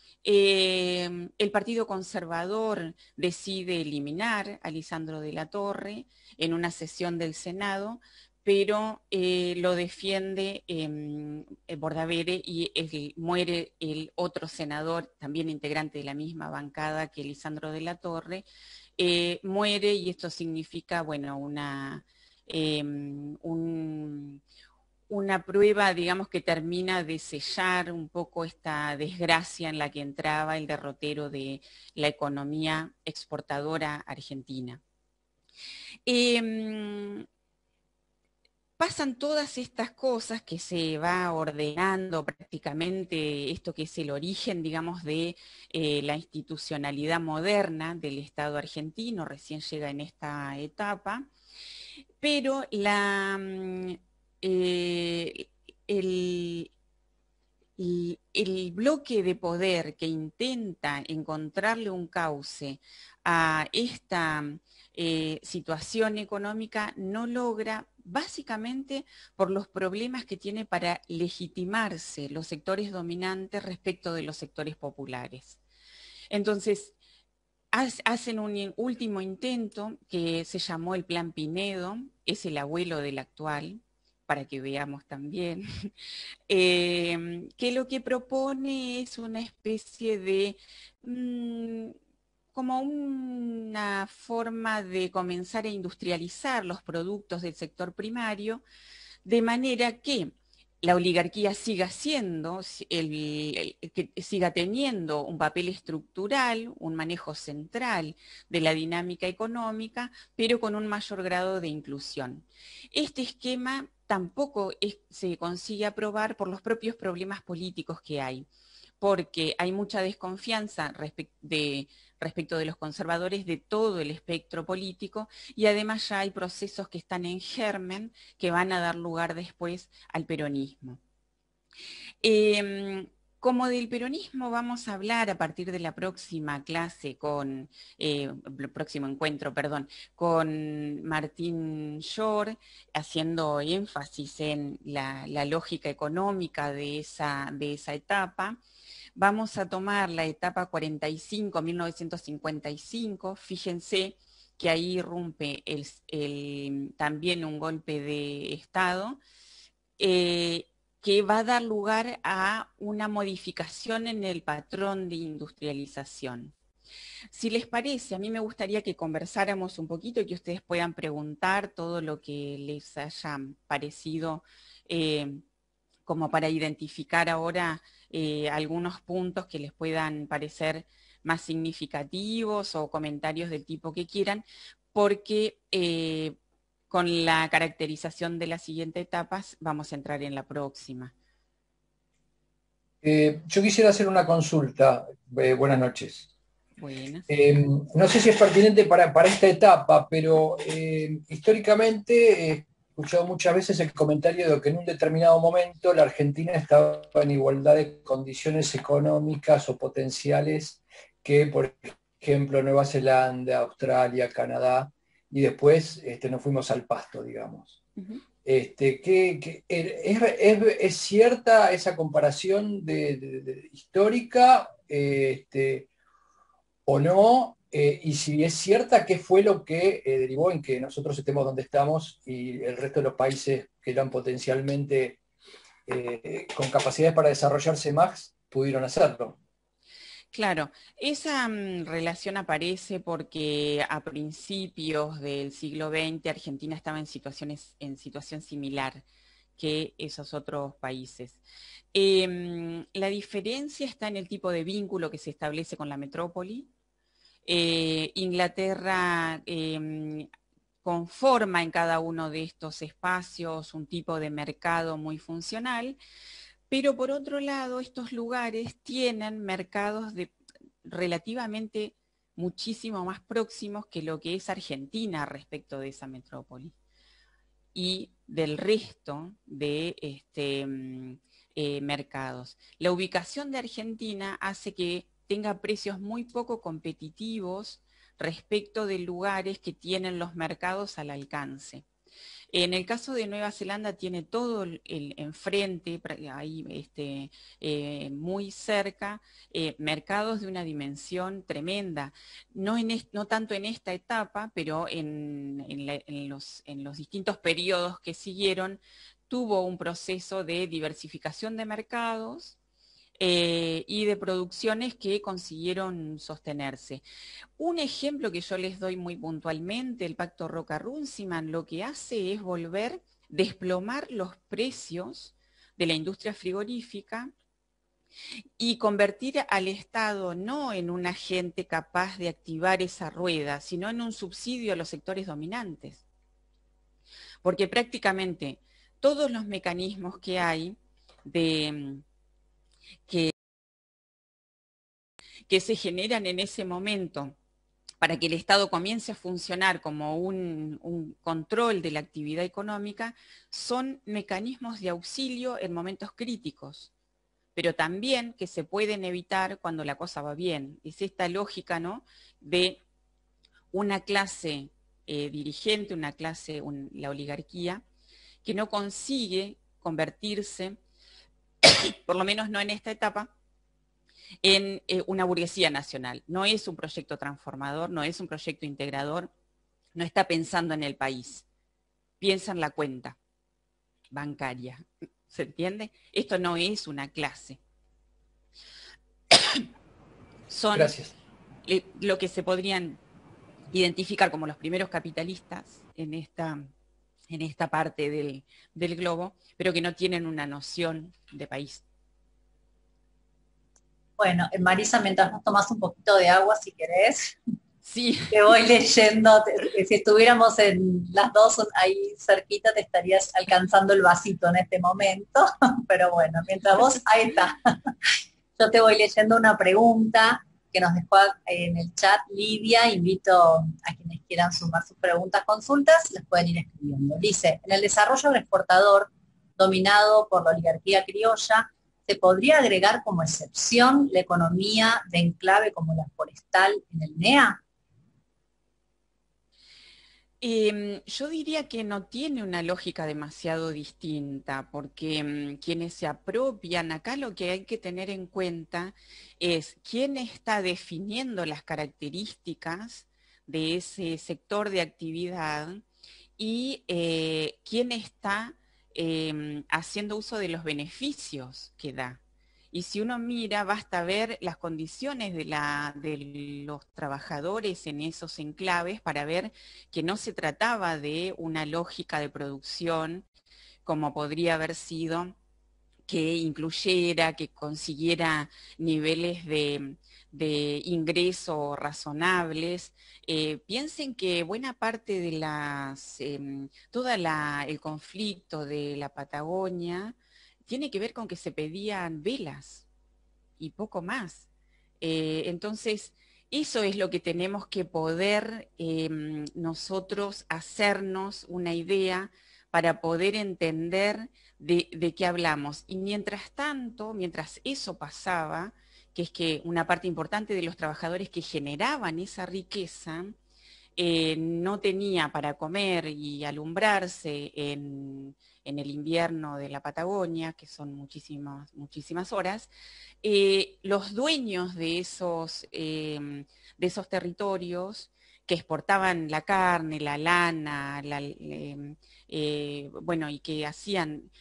El Partido Conservador decide eliminar a Lisandro de la Torre en una sesión del Senado, pero lo defiende Bordaberry y muere el otro senador, también integrante de la misma bancada que Lisandro de la Torre, muere, y esto significa, bueno, una prueba, digamos, que termina de sellar un poco esta desgracia en la que entraba el derrotero de la economía exportadora argentina. Pasan todas estas cosas que se va ordenando prácticamente esto que es el origen, digamos, de la institucionalidad moderna del Estado argentino, recién llega en esta etapa, pero el bloque de poder que intenta encontrarle un cauce a esta situación económica no logra, básicamente por los problemas que tiene para legitimarse los sectores dominantes respecto de los sectores populares. Entonces, hacen un último intento que se llamó el Plan Pinedo, es el abuelo del actual, para que veamos también, que lo que propone es una especie de como una forma de comenzar a industrializar los productos del sector primario, de manera que la oligarquía siga siendo, que siga teniendo un papel estructural, un manejo central de la dinámica económica, pero con un mayor grado de inclusión. Este esquema tampoco se consigue aprobar por los propios problemas políticos que hay, porque hay mucha desconfianza respecto de los conservadores de todo el espectro político, y además ya hay procesos que están en germen que van a dar lugar después al peronismo. Como del peronismo vamos a hablar a partir de la próxima clase próximo encuentro, perdón, con Martín Shore, haciendo énfasis en la lógica económica de esa etapa. Vamos a tomar la etapa 45, 1955, fíjense que ahí irrumpe también un golpe de Estado, que va a dar lugar a una modificación en el patrón de industrialización. Si les parece, a mí me gustaría que conversáramos un poquito y que ustedes puedan preguntar todo lo que les haya parecido, como para identificar ahora algunos puntos que les puedan parecer más significativos o comentarios del tipo que quieran, porque con la caracterización de las siguientes etapas vamos a entrar en la próxima. Yo quisiera hacer una consulta. Buenas noches. Buenas. No sé si es pertinente para esta etapa, pero históricamente he escuchado muchas veces el comentario de que en un determinado momento la Argentina estaba en igualdad de condiciones económicas o potenciales que, por ejemplo, Nueva Zelanda, Australia, Canadá, y después nos fuimos al pasto, digamos. Uh-huh. ¿Es cierta esa comparación histórica o no? Y si es cierta, ¿qué fue lo que derivó en que nosotros estemos donde estamos y el resto de los países que eran potencialmente con capacidades para desarrollarse más pudieron hacerlo? Claro, esa relación aparece porque a principios del siglo XX Argentina estaba en situación similar que esos otros países. La diferencia está en el tipo de vínculo que se establece con la metrópoli. Inglaterra conforma en cada uno de estos espacios un tipo de mercado muy funcional, pero por otro lado estos lugares tienen mercados relativamente muchísimo más próximos que lo que es Argentina respecto de esa metrópoli y del resto de mercados. La ubicación de Argentina hace que tenga precios muy poco competitivos respecto de lugares que tienen los mercados al alcance. En el caso de Nueva Zelanda tiene todo el enfrente, ahí muy cerca, mercados de una dimensión tremenda. No tanto en esta etapa, pero en los distintos periodos que siguieron, tuvo un proceso de diversificación de mercados, y de producciones que consiguieron sostenerse. Un ejemplo que yo les doy muy puntualmente, el Pacto Roca-Runciman, lo que hace es desplomar los precios de la industria frigorífica y convertir al Estado no en un agente capaz de activar esa rueda, sino en un subsidio a los sectores dominantes. Porque prácticamente todos los mecanismos que hay que se generan en ese momento para que el Estado comience a funcionar como un control de la actividad económica, son mecanismos de auxilio en momentos críticos, pero también que se pueden evitar cuando la cosa va bien. Es esta lógica, ¿no?, de una clase dirigente, la oligarquía, que no consigue convertirse, por lo menos no en esta etapa, en una burguesía nacional. No es un proyecto transformador, no es un proyecto integrador, no está pensando en el país, piensa en la cuenta bancaria. ¿Se entiende? Esto no es una clase. Son lo que se podrían identificar como los primeros capitalistas en esta parte del globo, pero que no tienen una noción de país. Bueno, Marisa, mientras nos tomas un poquito de agua, si querés, sí, te voy leyendo. Si estuviéramos las dos ahí cerquita, te estarías alcanzando el vasito en este momento, pero bueno, mientras vos, ahí está. Yo te voy leyendo una pregunta que nos dejó en el chat Lidia. Invito a quienes quieran sumar sus preguntas, consultas, las pueden ir escribiendo. Dice, en el desarrollo agroexportador dominado por la oligarquía criolla, ¿se podría agregar como excepción la economía de enclave como la forestal en el NEA? Yo diría que no tiene una lógica demasiado distinta, porque quienes se apropian, acá lo que hay que tener en cuenta es quién está definiendo las características de ese sector de actividad y quién está haciendo uso de los beneficios que da. Y si uno mira, basta ver las condiciones de los trabajadores en esos enclaves para ver que no se trataba de una lógica de producción como podría haber sido, que incluyera, que consiguiera niveles de ingreso razonables. Piensen que buena parte de todo el conflicto de la Patagonia tiene que ver con que se pedían velas y poco más. Entonces, eso es lo que tenemos que poder nosotros hacernos una idea para poder entender de qué hablamos. Y mientras tanto, mientras eso pasaba, que es que una parte importante de los trabajadores que generaban esa riqueza no tenía para comer y alumbrarse en el invierno de la Patagonia, que son muchísimas horas, los dueños de esos territorios que exportaban la carne, la lana, bueno, y que hacían,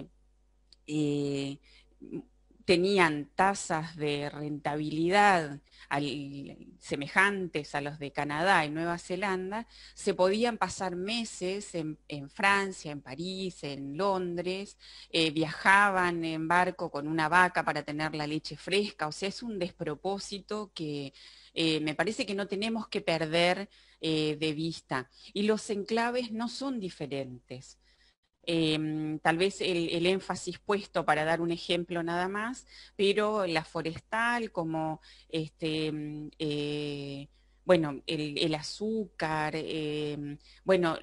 tenían tasas de rentabilidad semejantes a los de Canadá y Nueva Zelanda, se podían pasar meses en Francia, en París, en Londres, viajaban en barco con una vaca para tener la leche fresca. O sea, es un despropósito que me parece que no tenemos que perder de vista. Y los enclaves no son diferentes. Tal vez el énfasis puesto para dar un ejemplo nada más, pero la forestal como bueno, el azúcar, bueno,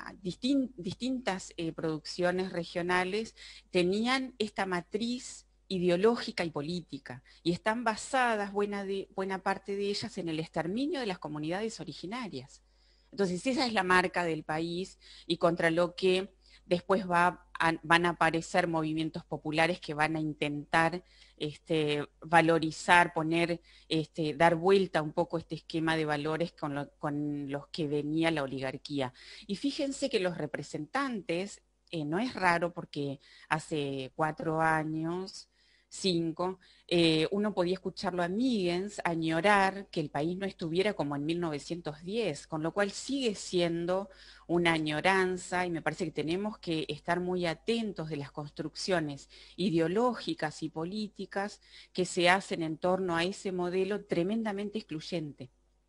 distintas producciones regionales tenían esta matriz ideológica y política, y están basadas, buena parte de ellas, en el exterminio de las comunidades originarias. Entonces esa es la marca del país, y contra lo que después van a aparecer movimientos populares que van a intentar valorizar, dar vuelta un poco este esquema de valores con los que venía la oligarquía. Y fíjense que los representantes, no es raro porque hace 4 años, 5, uno podía escucharlo a Miggins añorar que el país no estuviera como en 1910, con lo cual sigue siendo una añoranza, y me parece que tenemos que estar muy atentos de las construcciones ideológicas y políticas que se hacen en torno a ese modelo tremendamente excluyente.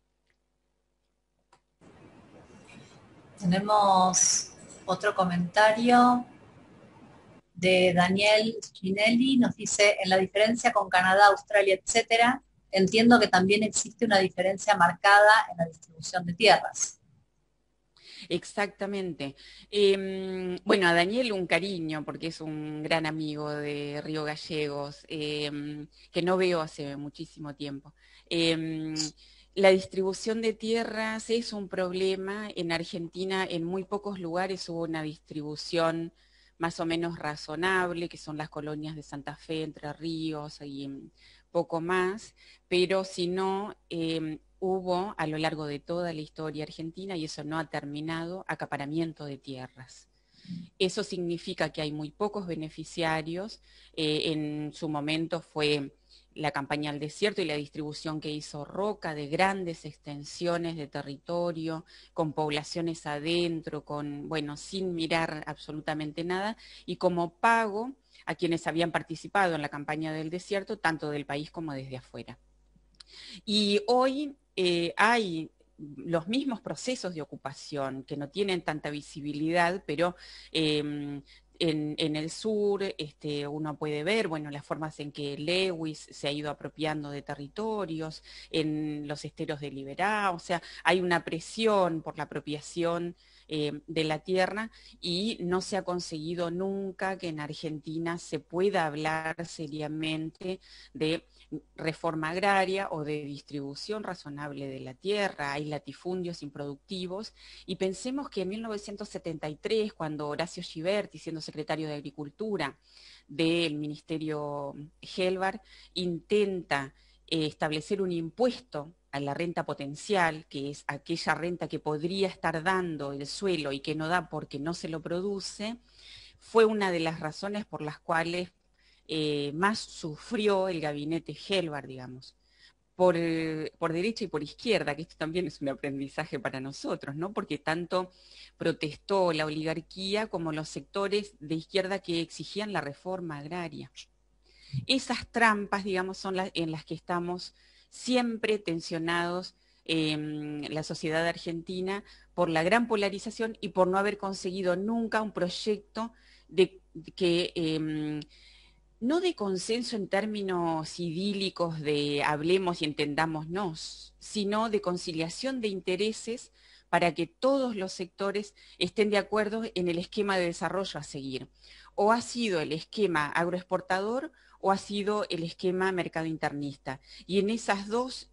Tenemos otro comentario de Daniel Ginelli, nos dice: en la diferencia con Canadá, Australia, etcétera, entiendo que también existe una diferencia marcada en la distribución de tierras. Exactamente. Bueno, a Daniel un cariño, porque es un gran amigo de Río Gallegos, que no veo hace muchísimo tiempo. La distribución de tierras es un problema. En Argentina, en muy pocos lugares hubo una distribución más o menos razonable, que son las colonias de Santa Fe, Entre Ríos y poco más, pero si no, hubo a lo largo de toda la historia argentina, y eso no ha terminado, acaparamiento de tierras. Eso significa que hay muy pocos beneficiarios. En su momento fue la campaña al desierto y la distribución que hizo Roca de grandes extensiones de territorio, con poblaciones adentro, sin mirar absolutamente nada, y como pago a quienes habían participado en la campaña del desierto, tanto del país como desde afuera. Y hoy hay los mismos procesos de ocupación que no tienen tanta visibilidad, pero en el sur uno puede ver, las formas en que Lewis se ha ido apropiando de territorios, en los esteros de Liberá, o sea, hay una presión por la apropiación de la tierra, y no se ha conseguido nunca que en Argentina se pueda hablar seriamente de reforma agraria o de distribución razonable de la tierra. Hay latifundios improductivos, y pensemos que en 1973, cuando Horacio Giberti, siendo secretario de Agricultura del Ministerio Helvar, intenta establecer un impuesto a la renta potencial, que es aquella renta que podría estar dando el suelo y que no da porque no se lo produce, fue una de las razones por las cuales más sufrió el gabinete Helvar, digamos, por derecha y por izquierda, que esto también es un aprendizaje para nosotros, ¿no? Porque tanto protestó la oligarquía como los sectores de izquierda que exigían la reforma agraria. Esas trampas, digamos, son en las que estamos siempre tensionados la sociedad argentina, por la gran polarización y por no haber conseguido nunca un proyecto no de consenso en términos idílicos de hablemos y entendámonos, sino de conciliación de intereses para que todos los sectores estén de acuerdo en el esquema de desarrollo a seguir. O ha sido el esquema agroexportador o ha sido el esquema mercado internista. Y en esas dos,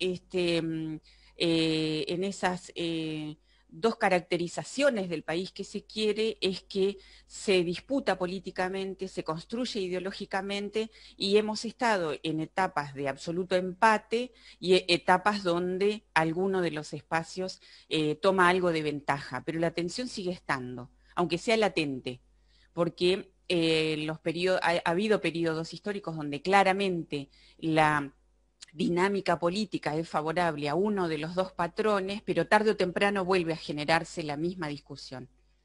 dos caracterizaciones del país que se quiere, es que se disputa políticamente, se construye ideológicamente, y hemos estado en etapas de absoluto empate y etapas donde alguno de los espacios toma algo de ventaja, pero la tensión sigue estando, aunque sea latente, porque ha habido periodos históricos donde claramente la dinámica política es favorable a uno de los dos patrones, pero tarde o temprano vuelve a generarse la misma discusión.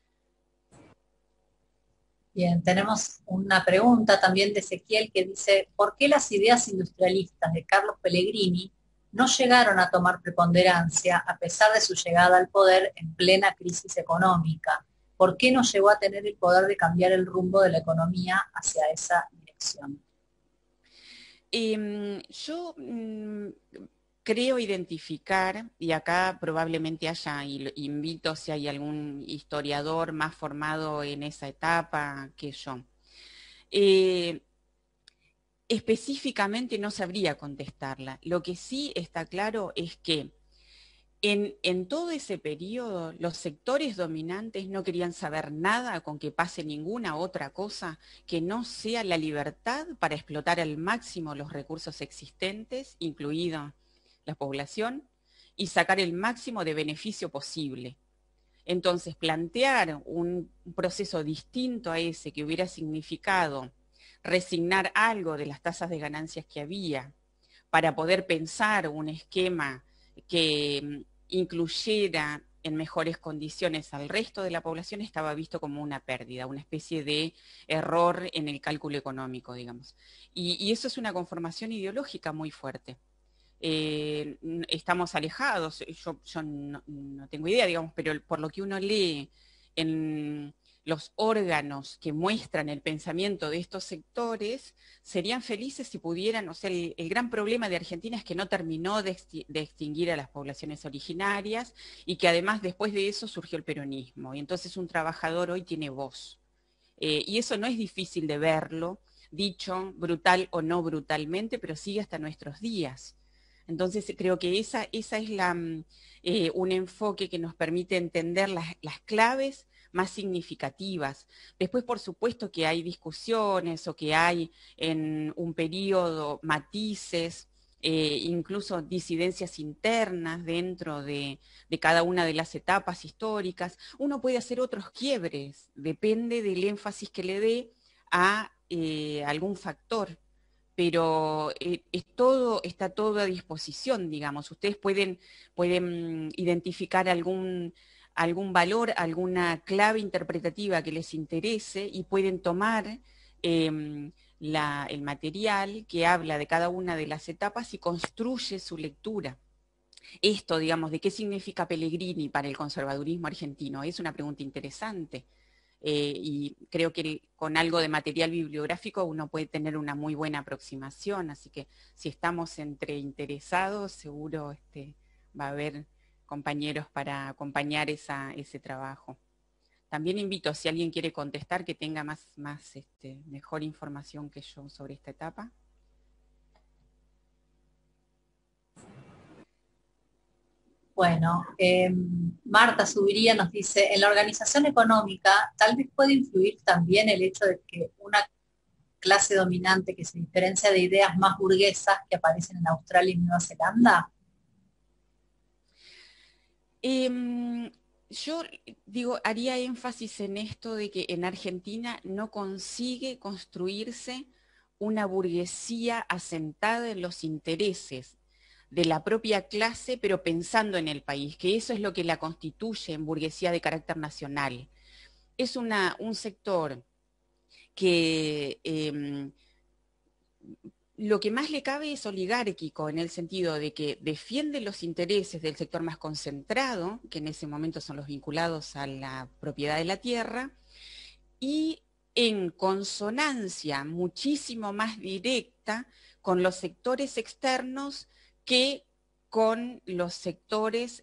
Bien, tenemos una pregunta también de Ezequiel que dice: ¿por qué las ideas industrialistas de Carlos Pellegrini no llegaron a tomar preponderancia a pesar de su llegada al poder en plena crisis económica? ¿Por qué no llegó a tener el poder de cambiar el rumbo de la economía hacia esa dirección? Yo creo identificar, y acá probablemente haya, y invito si hay algún historiador más formado en esa etapa que yo, específicamente no sabría contestarla. Lo que sí está claro es que en todo ese periodo los sectores dominantes no querían saber nada con que pase ninguna otra cosa que no sea la libertad para explotar al máximo los recursos existentes, incluida la población, y sacar el máximo de beneficio posible. Entonces, plantear un proceso distinto a ese que hubiera significado resignar algo de las tasas de ganancias que había para poder pensar un esquema que incluyera en mejores condiciones al resto de la población estaba visto como una pérdida, una especie de error en el cálculo económico, digamos. Y eso es una conformación ideológica muy fuerte. Estamos alejados, yo no tengo idea, digamos, pero por lo que uno lee en los órganos que muestran el pensamiento de estos sectores, serían felices si pudieran, o sea, el gran problema de Argentina es que no terminó de extinguir a las poblaciones originarias y que además después de eso surgió el peronismo, y entonces un trabajador hoy tiene voz. Y eso no es difícil de verlo, dicho brutal o no brutalmente, pero sigue hasta nuestros días. Entonces creo que esa es un enfoque que nos permite entender las claves más significativas. Después, por supuesto, que hay discusiones o que hay en un periodo matices, incluso disidencias internas dentro de cada una de las etapas históricas. Uno puede hacer otros quiebres, depende del énfasis que le dé a algún factor. Pero está todo a disposición, digamos. Ustedes pueden identificar algún valor, alguna clave interpretativa que les interese y pueden tomar el material que habla de cada una de las etapas y construye su lectura. Esto, digamos, de qué significa Pellegrini para el conservadurismo argentino, es una pregunta interesante. Y creo que con algo de material bibliográfico uno puede tener una muy buena aproximación, así que si estamos entre interesados, seguro va a haber compañeros para acompañar ese trabajo. También invito, si alguien quiere contestar, que tenga mejor información que yo sobre esta etapa. Bueno, Marta Subiría nos dice, en la organización económica tal vez puede influir también el hecho de que una clase dominante que se diferencia de ideas más burguesas que aparecen en Australia y Nueva Zelanda. Yo digo, haría énfasis en esto de que en Argentina no consigue construirse una burguesía asentada en los intereses de la propia clase, pero pensando en el país, que eso es lo que la constituye en burguesía de carácter nacional. Es un sector que lo que más le cabe es oligárquico, en el sentido de que defiende los intereses del sector más concentrado, que en ese momento son los vinculados a la propiedad de la tierra, y en consonancia muchísimo más directa con los sectores externos que con los sectores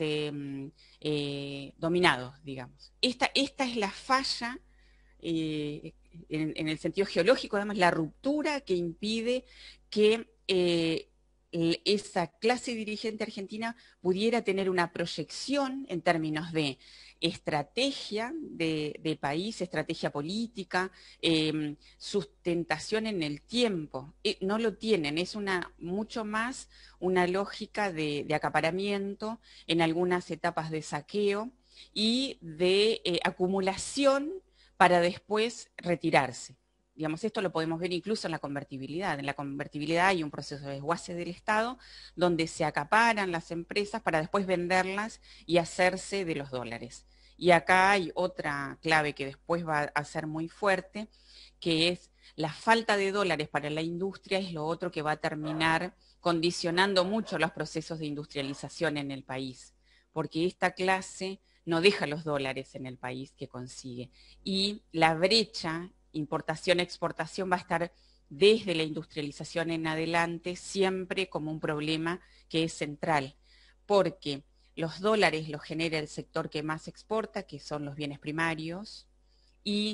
dominados, digamos. Esta es la falla, en el sentido geológico, además, la ruptura que impide que esa clase dirigente argentina pudiera tener una proyección en términos de estrategia de país, estrategia política, sustentación en el tiempo. No lo tienen, es mucho más una lógica de acaparamiento en algunas etapas de saqueo y de acumulación para después retirarse. Digamos, esto lo podemos ver incluso en la convertibilidad. En la convertibilidad hay un proceso de desguace del Estado donde se acaparan las empresas para después venderlas y hacerse de los dólares. Y acá hay otra clave que después va a ser muy fuerte, que es la falta de dólares para la industria, es lo otro que va a terminar condicionando mucho los procesos de industrialización en el país, porque esta clase no deja los dólares en el país que consigue. Y la brecha importación-exportación va a estar desde la industrialización en adelante siempre como un problema que es central, porque los dólares los genera el sector que más exporta, que son los bienes primarios, y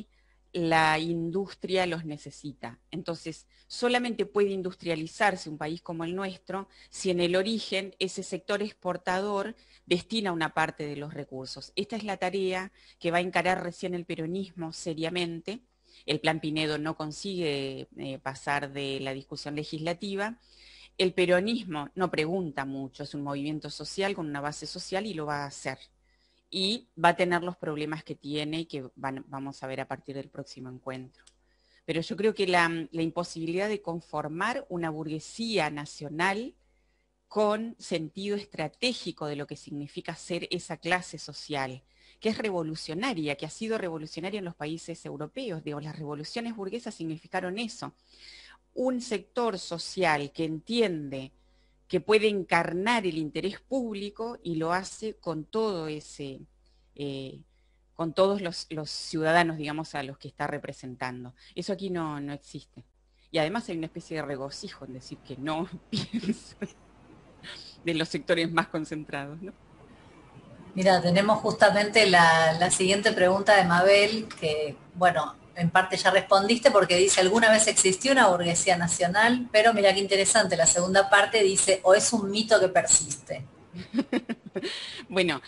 la industria los necesita. Entonces, solamente puede industrializarse un país como el nuestro si en el origen ese sector exportador destina una parte de los recursos. Esta es la tarea que va a encarar recién el peronismo seriamente. El Plan Pinedo no consigue pasar de la discusión legislativa. El peronismo no pregunta mucho, es un movimiento social con una base social y lo va a hacer. Y va a tener los problemas que tiene y que vamos a ver a partir del próximo encuentro. Pero yo creo que la imposibilidad de conformar una burguesía nacional con sentido estratégico de lo que significa ser esa clase social, que es revolucionaria, que ha sido revolucionaria en los países europeos. Digo, las revoluciones burguesas significaron eso. Un sector social que entiende que puede encarnar el interés público y lo hace con todo ese, con todos los ciudadanos, digamos, a los que está representando. Eso aquí no existe. Y además hay una especie de regocijo en decir que no piensa de los sectores más concentrados, ¿no? Mira, tenemos justamente la siguiente pregunta de Mabel, que, bueno, en parte ya respondiste porque dice, ¿alguna vez existió una burguesía nacional? Pero mira qué interesante, la segunda parte dice, ¿o es un mito que persiste? Bueno,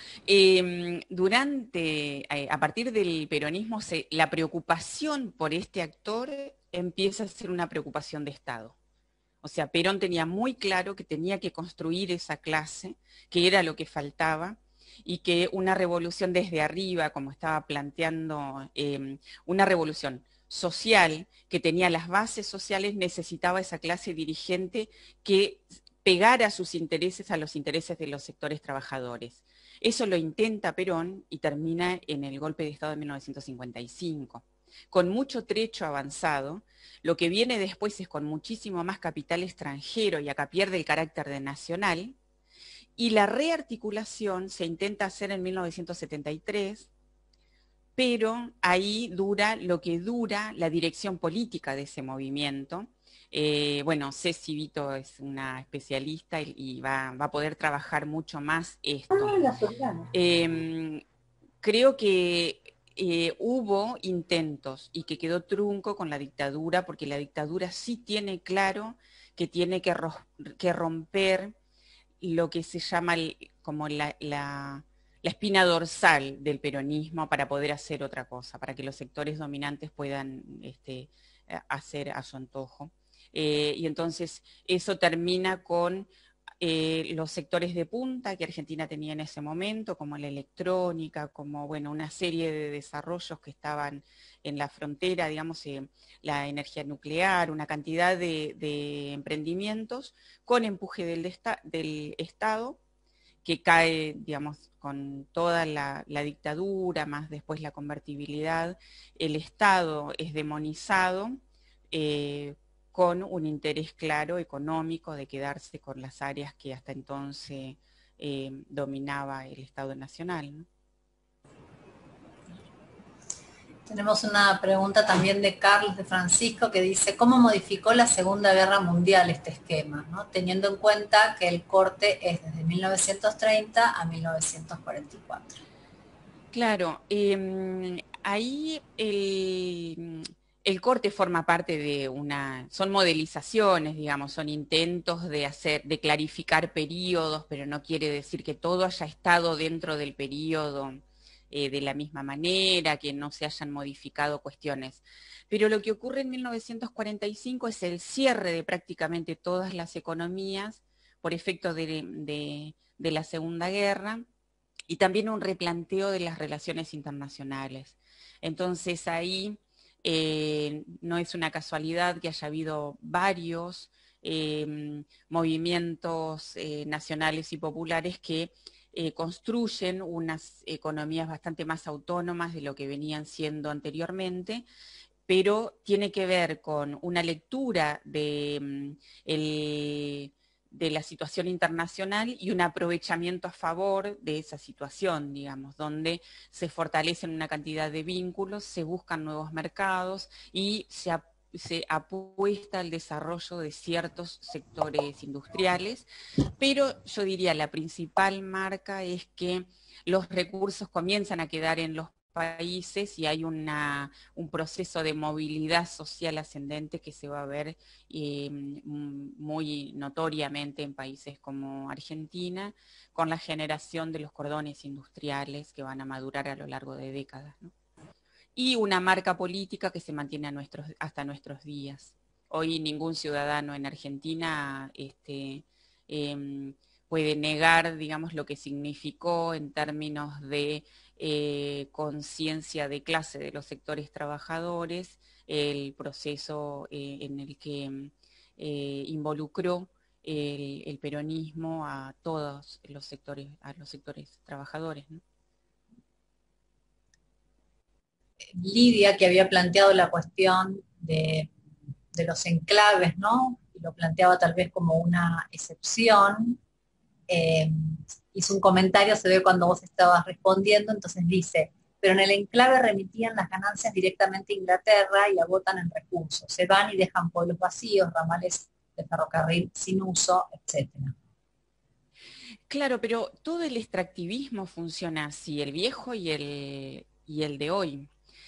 a partir del peronismo, la preocupación por este actor empieza a ser una preocupación de Estado. O sea, Perón tenía muy claro que tenía que construir esa clase, que era lo que faltaba, y que una revolución desde arriba, como estaba planteando, una revolución social que tenía las bases sociales, necesitaba esa clase dirigente que pegara sus intereses a los intereses de los sectores trabajadores. Eso lo intenta Perón y termina en el golpe de Estado de 1955. Con mucho trecho avanzado, lo que viene después es con muchísimo más capital extranjero y acá pierde el carácter de nacional, y la rearticulación se intenta hacer en 1973, pero ahí dura lo que dura la dirección política de ese movimiento. Bueno, Ceci Vito es una especialista y va a poder trabajar mucho más esto. Creo que hubo intentos y que quedó trunco con la dictadura, porque la dictadura sí tiene claro que tiene que romper lo que se llama como la espina dorsal del peronismo para poder hacer otra cosa, para que los sectores dominantes puedan hacer a su antojo. Y entonces eso termina con los sectores de punta que Argentina tenía en ese momento, como la electrónica, como bueno, una serie de desarrollos que estaban en la frontera, digamos, la energía nuclear, una cantidad de emprendimientos con empuje del Estado, que cae, digamos, con toda la dictadura, más después la convertibilidad. El Estado es demonizado, con un interés claro económico de quedarse con las áreas que hasta entonces dominaba el Estado Nacional, ¿no? Tenemos una pregunta también de Carlos de Francisco que dice, ¿cómo modificó la Segunda Guerra Mundial este esquema, ¿no? Teniendo en cuenta que el corte es desde 1930 a 1944? Claro, ahí el corte forma parte de son modelizaciones, digamos, son intentos de clarificar periodos, pero no quiere decir que todo haya estado dentro del periodo de la misma manera, que no se hayan modificado cuestiones. Pero lo que ocurre en 1945 es el cierre de prácticamente todas las economías por efecto de la Segunda Guerra, y también un replanteo de las relaciones internacionales. Entonces ahí no es una casualidad que haya habido varios movimientos nacionales y populares que construyen unas economías bastante más autónomas de lo que venían siendo anteriormente, pero tiene que ver con una lectura de la situación internacional y un aprovechamiento a favor de esa situación, digamos, donde se fortalecen una cantidad de vínculos, se buscan nuevos mercados y se apuesta al desarrollo de ciertos sectores industriales, pero yo diría la principal marca es que los recursos comienzan a quedar en los países y hay un proceso de movilidad social ascendente que se va a ver muy notoriamente en países como Argentina, con la generación de los cordones industriales que van a madurar a lo largo de décadas, ¿no? Y una marca política que se mantiene hasta nuestros días. Hoy ningún ciudadano en Argentina puede negar, digamos, lo que significó en términos de conciencia de clase de los sectores trabajadores, el proceso en el que involucró el peronismo a todos los sectores trabajadores, ¿no? Lidia, que había planteado la cuestión de los enclaves, ¿no? Y lo planteaba tal vez como una excepción. Hizo un comentario, se ve cuando vos estabas respondiendo, entonces dice, pero en el enclave remitían las ganancias directamente a Inglaterra y agotan en recursos. Se van y dejan pueblos vacíos, ramales de ferrocarril sin uso, etcétera. Claro, pero todo el extractivismo funciona así, el viejo y el de hoy.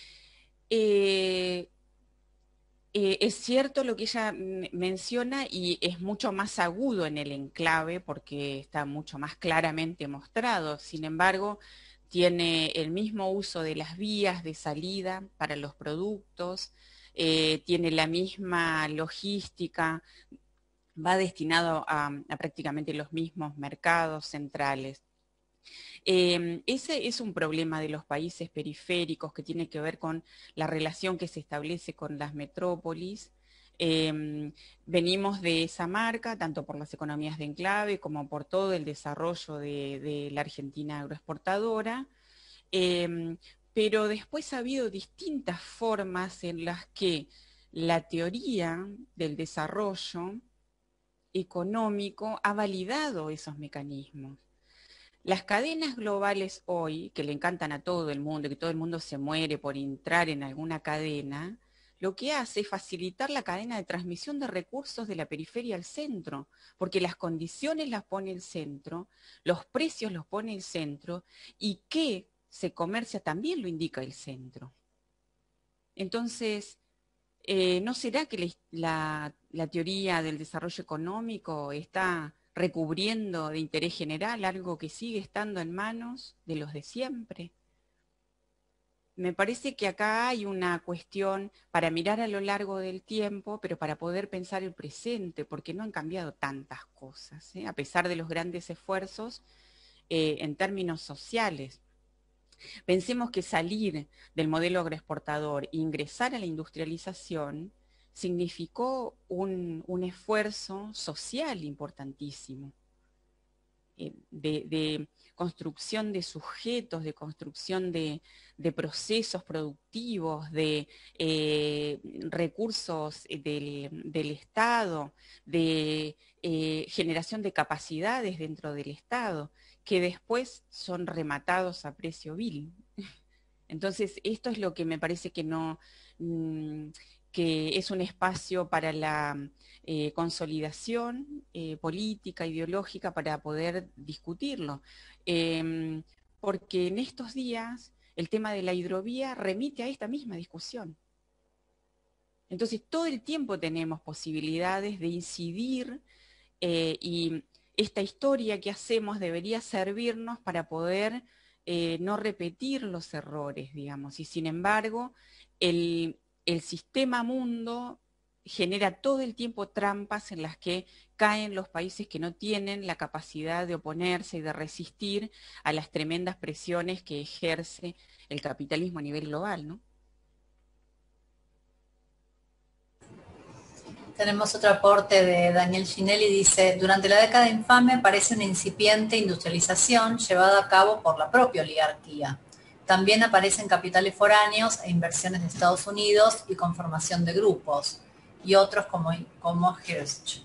Es cierto lo que ella menciona y es mucho más agudo en el enclave porque está mucho más claramente mostrado. Sin embargo, tiene el mismo uso de las vías de salida para los productos, tiene la misma logística, va destinado a prácticamente los mismos mercados centrales. Ese es un problema de los países periféricos que tiene que ver con la relación que se establece con las metrópolis. Venimos de esa marca, tanto por las economías de enclave como por todo el desarrollo de la Argentina agroexportadora, pero después ha habido distintas formas en las que la teoría del desarrollo económico ha validado esos mecanismos. Las cadenas globales hoy, que le encantan a todo el mundo, que todo el mundo se muere por entrar en alguna cadena, lo que hace es facilitar la cadena de transmisión de recursos de la periferia al centro, porque las condiciones las pone el centro, los precios los pone el centro, y qué se comercia también lo indica el centro. Entonces, ¿no será que la teoría del desarrollo económico está recubriendo de interés general algo que sigue estando en manos de los de siempre? Me parece que acá hay una cuestión para mirar a lo largo del tiempo, pero para poder pensar el presente, porque no han cambiado tantas cosas, a pesar de los grandes esfuerzos en términos sociales. Pensemos que salir del modelo agroexportador e ingresar a la industrialización significó un esfuerzo social importantísimo, de construcción de sujetos, de construcción de procesos productivos, de recursos del Estado, de generación de capacidades dentro del Estado, que después son rematados a precio vil. Entonces, esto es lo que me parece que no, que es un espacio para la consolidación política, ideológica, para poder discutirlo. Porque en estos días el tema de la hidrovía remite a esta misma discusión. Entonces, todo el tiempo tenemos posibilidades de incidir y esta historia que hacemos debería servirnos para poder no repetir los errores, digamos, y sin embargo, el sistema mundo genera todo el tiempo trampas en las que caen los países que no tienen la capacidad de oponerse y de resistir a las tremendas presiones que ejerce el capitalismo a nivel global, ¿no? Tenemos otro aporte de Daniel Ginelli, dice, durante la década infame parece una incipiente industrialización llevada a cabo por la propia oligarquía. También aparecen capitales foráneos e inversiones de Estados Unidos y conformación de grupos, y otros como Hearst.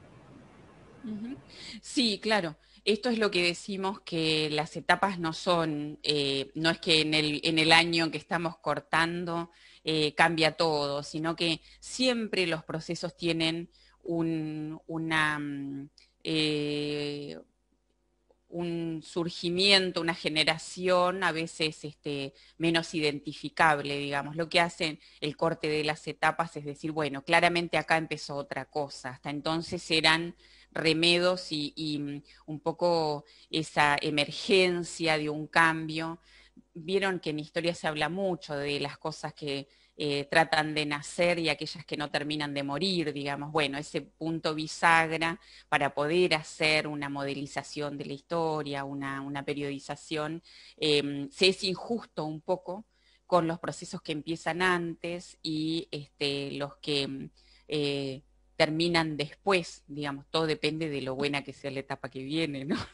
Sí, claro. Esto es lo que decimos, que las etapas no son, no es que en el año que estamos cortando cambia todo, sino que siempre los procesos tienen un un surgimiento, una generación a veces menos identificable, digamos. Lo que hacen el corte de las etapas es decir, bueno, claramente acá empezó otra cosa. Hasta entonces eran remedos y un poco esa emergencia de un cambio. Vieron que en historia se habla mucho de las cosas que tratan de nacer y aquellas que no terminan de morir, digamos. Bueno, ese punto bisagra para poder hacer una modelización de la historia, una periodización, se es injusto un poco con los procesos que empiezan antes y los que terminan después, digamos. Todo depende de lo buena que sea la etapa que viene, ¿no?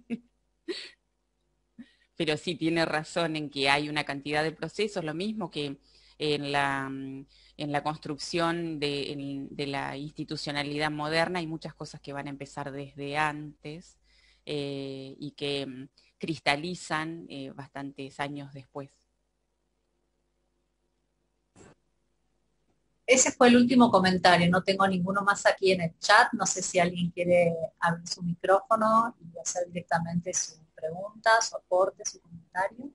Pero sí tiene razón en que hay una cantidad de procesos, lo mismo que en la construcción de la institucionalidad moderna hay muchas cosas que van a empezar desde antes y que cristalizan bastantes años después. Ese fue el último comentario, no tengo ninguno más aquí en el chat, no sé si alguien quiere abrir su micrófono y hacer directamente su pregunta, su aporte, su comentario.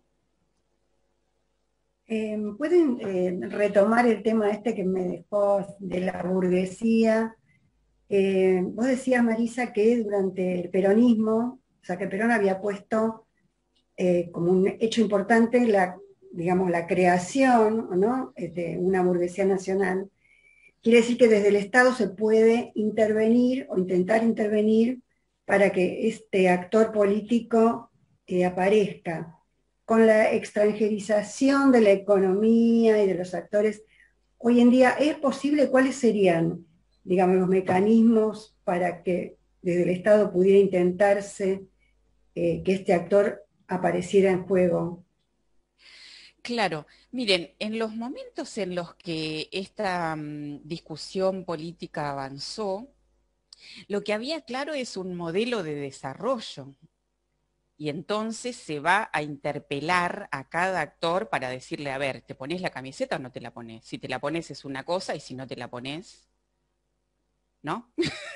¿Pueden retomar el tema este que me dejó de la burguesía? Vos decías, Marisa, que durante el peronismo, o sea, que Perón había puesto como un hecho importante digamos, la creación, ¿no?, de una burguesía nacional. Quiere decir que desde el Estado se puede intervenir o intentar intervenir para que este actor político aparezca. Con la extranjerización de la economía y de los actores, hoy en día, ¿es posible? ¿Cuáles serían, digamos, los mecanismos para que desde el Estado pudiera intentarse que este actor apareciera en juego? Claro, miren, en los momentos en los que esta discusión política avanzó, lo que había claro es un modelo de desarrollo. Y entonces se va a interpelar a cada actor para decirle, a ver, ¿te pones la camiseta o no te la pones? Si te la pones es una cosa y si no te la pones, ¿no?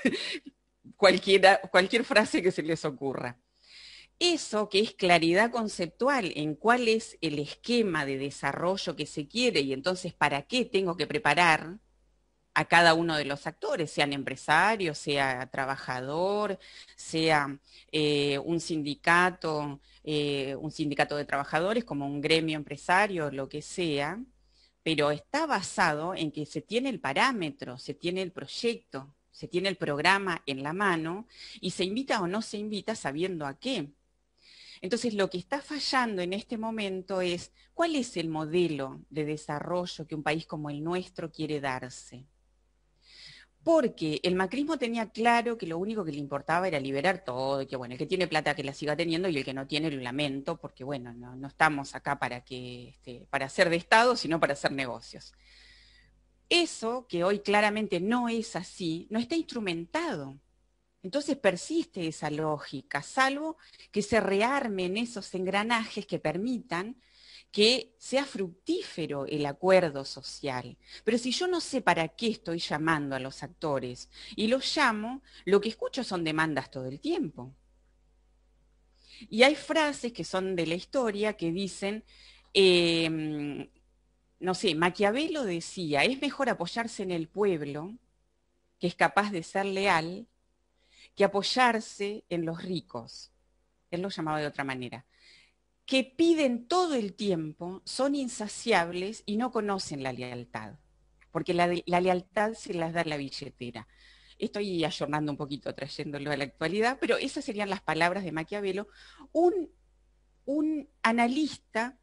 Cualquier frase que se les ocurra. Eso que es claridad conceptual en cuál es el esquema de desarrollo que se quiere y entonces para qué tengo que preparar a cada uno de los actores, sean empresarios, sea trabajador, sea un sindicato de trabajadores como un gremio empresario, lo que sea, pero está basado en que se tiene el parámetro, se tiene el proyecto, se tiene el programa en la mano y se invita o no se invita sabiendo a qué. Entonces, lo que está fallando en este momento es cuál es el modelo de desarrollo que un país como el nuestro quiere darse. Porque el macrismo tenía claro que lo único que le importaba era liberar todo, y que bueno, el que tiene plata que la siga teniendo y el que no tiene lo lamento, porque bueno, no estamos acá para hacer de Estado, sino para hacer negocios. Eso, que hoy claramente no es así, no está instrumentado. Entonces persiste esa lógica, salvo que se rearmen esos engranajes que permitan que sea fructífero el acuerdo social. Pero si yo no sé para qué estoy llamando a los actores y los llamo, lo que escucho son demandas todo el tiempo. Y hay frases que son de la historia que dicen, no sé, Maquiavelo decía, es mejor apoyarse en el pueblo, que es capaz de ser leal, que apoyarse en los ricos. Él lo llamaba de otra manera. Que piden todo el tiempo, son insaciables y no conocen la lealtad, porque la lealtad se las da la billetera. Estoy ayornando un poquito, trayéndolo a la actualidad, pero esas serían las palabras de Maquiavelo, un analista,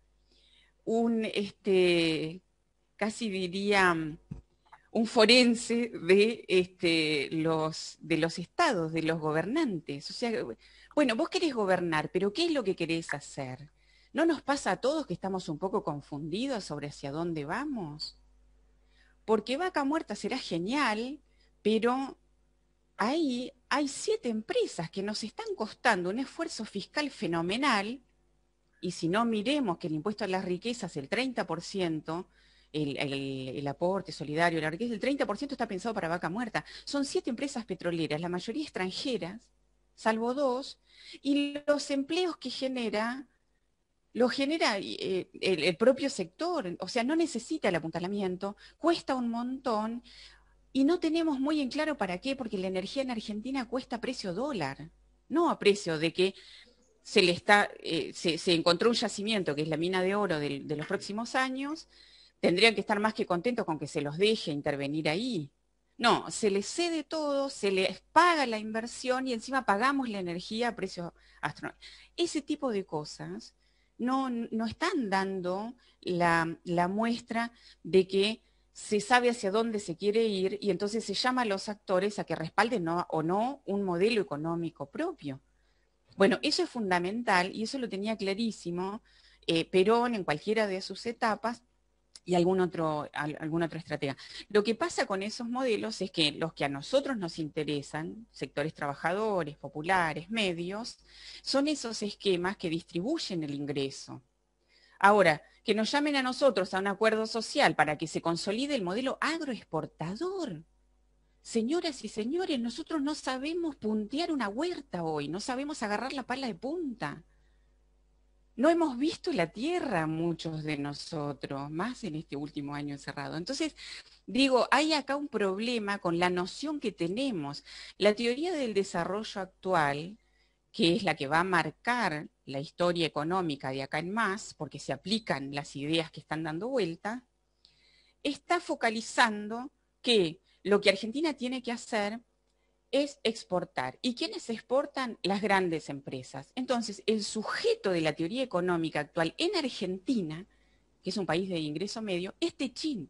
casi diría, un forense de los estados, de los gobernantes. O sea, bueno, vos querés gobernar, pero ¿qué es lo que querés hacer? ¿No nos pasa a todos que estamos un poco confundidos sobre hacia dónde vamos? Porque Vaca Muerta será genial, pero ahí hay 7 empresas que nos están costando un esfuerzo fiscal fenomenal, y si no miremos que el impuesto a las riquezas, el 30%, el aporte solidario, la riqueza, el 30% está pensado para Vaca Muerta. Son 7 empresas petroleras, la mayoría extranjeras, salvo 2, y los empleos que genera, los genera el propio sector, o sea, no necesita el apuntalamiento, cuesta un montón, y no tenemos muy en claro para qué, porque la energía en Argentina cuesta a precio dólar, no a precio de que se encontró un yacimiento, que es la mina de oro de los próximos años, tendrían que estar más que contentos con que se los deje intervenir ahí. No, se les cede todo, se les paga la inversión y encima pagamos la energía a precio astronómico. Ese tipo de cosas no están dando la muestra de que se sabe hacia dónde se quiere ir y entonces se llama a los actores a que respalden o no un modelo económico propio. Bueno, eso es fundamental y eso lo tenía clarísimo Perón en cualquiera de sus etapas y algún otro estratega. Lo que pasa con esos modelos es que los que a nosotros nos interesan, sectores trabajadores, populares, medios, son esos esquemas que distribuyen el ingreso. Ahora, que nos llamen a nosotros a un acuerdo social para que se consolide el modelo agroexportador. Señoras y señores, nosotros no sabemos puntear una huerta hoy, no sabemos agarrar la pala de punta. No hemos visto la tierra muchos de nosotros, más en este último año encerrado. Entonces, digo, hay acá un problema con la noción que tenemos. La teoría del desarrollo actual, que es la que va a marcar la historia económica de acá en más, porque se aplican las ideas que están dando vuelta, está focalizando que lo que Argentina tiene que hacer es exportar. ¿Y quiénes exportan? Las grandes empresas. Entonces, el sujeto de la teoría económica actual en Argentina, que es un país de ingreso medio, es Techín.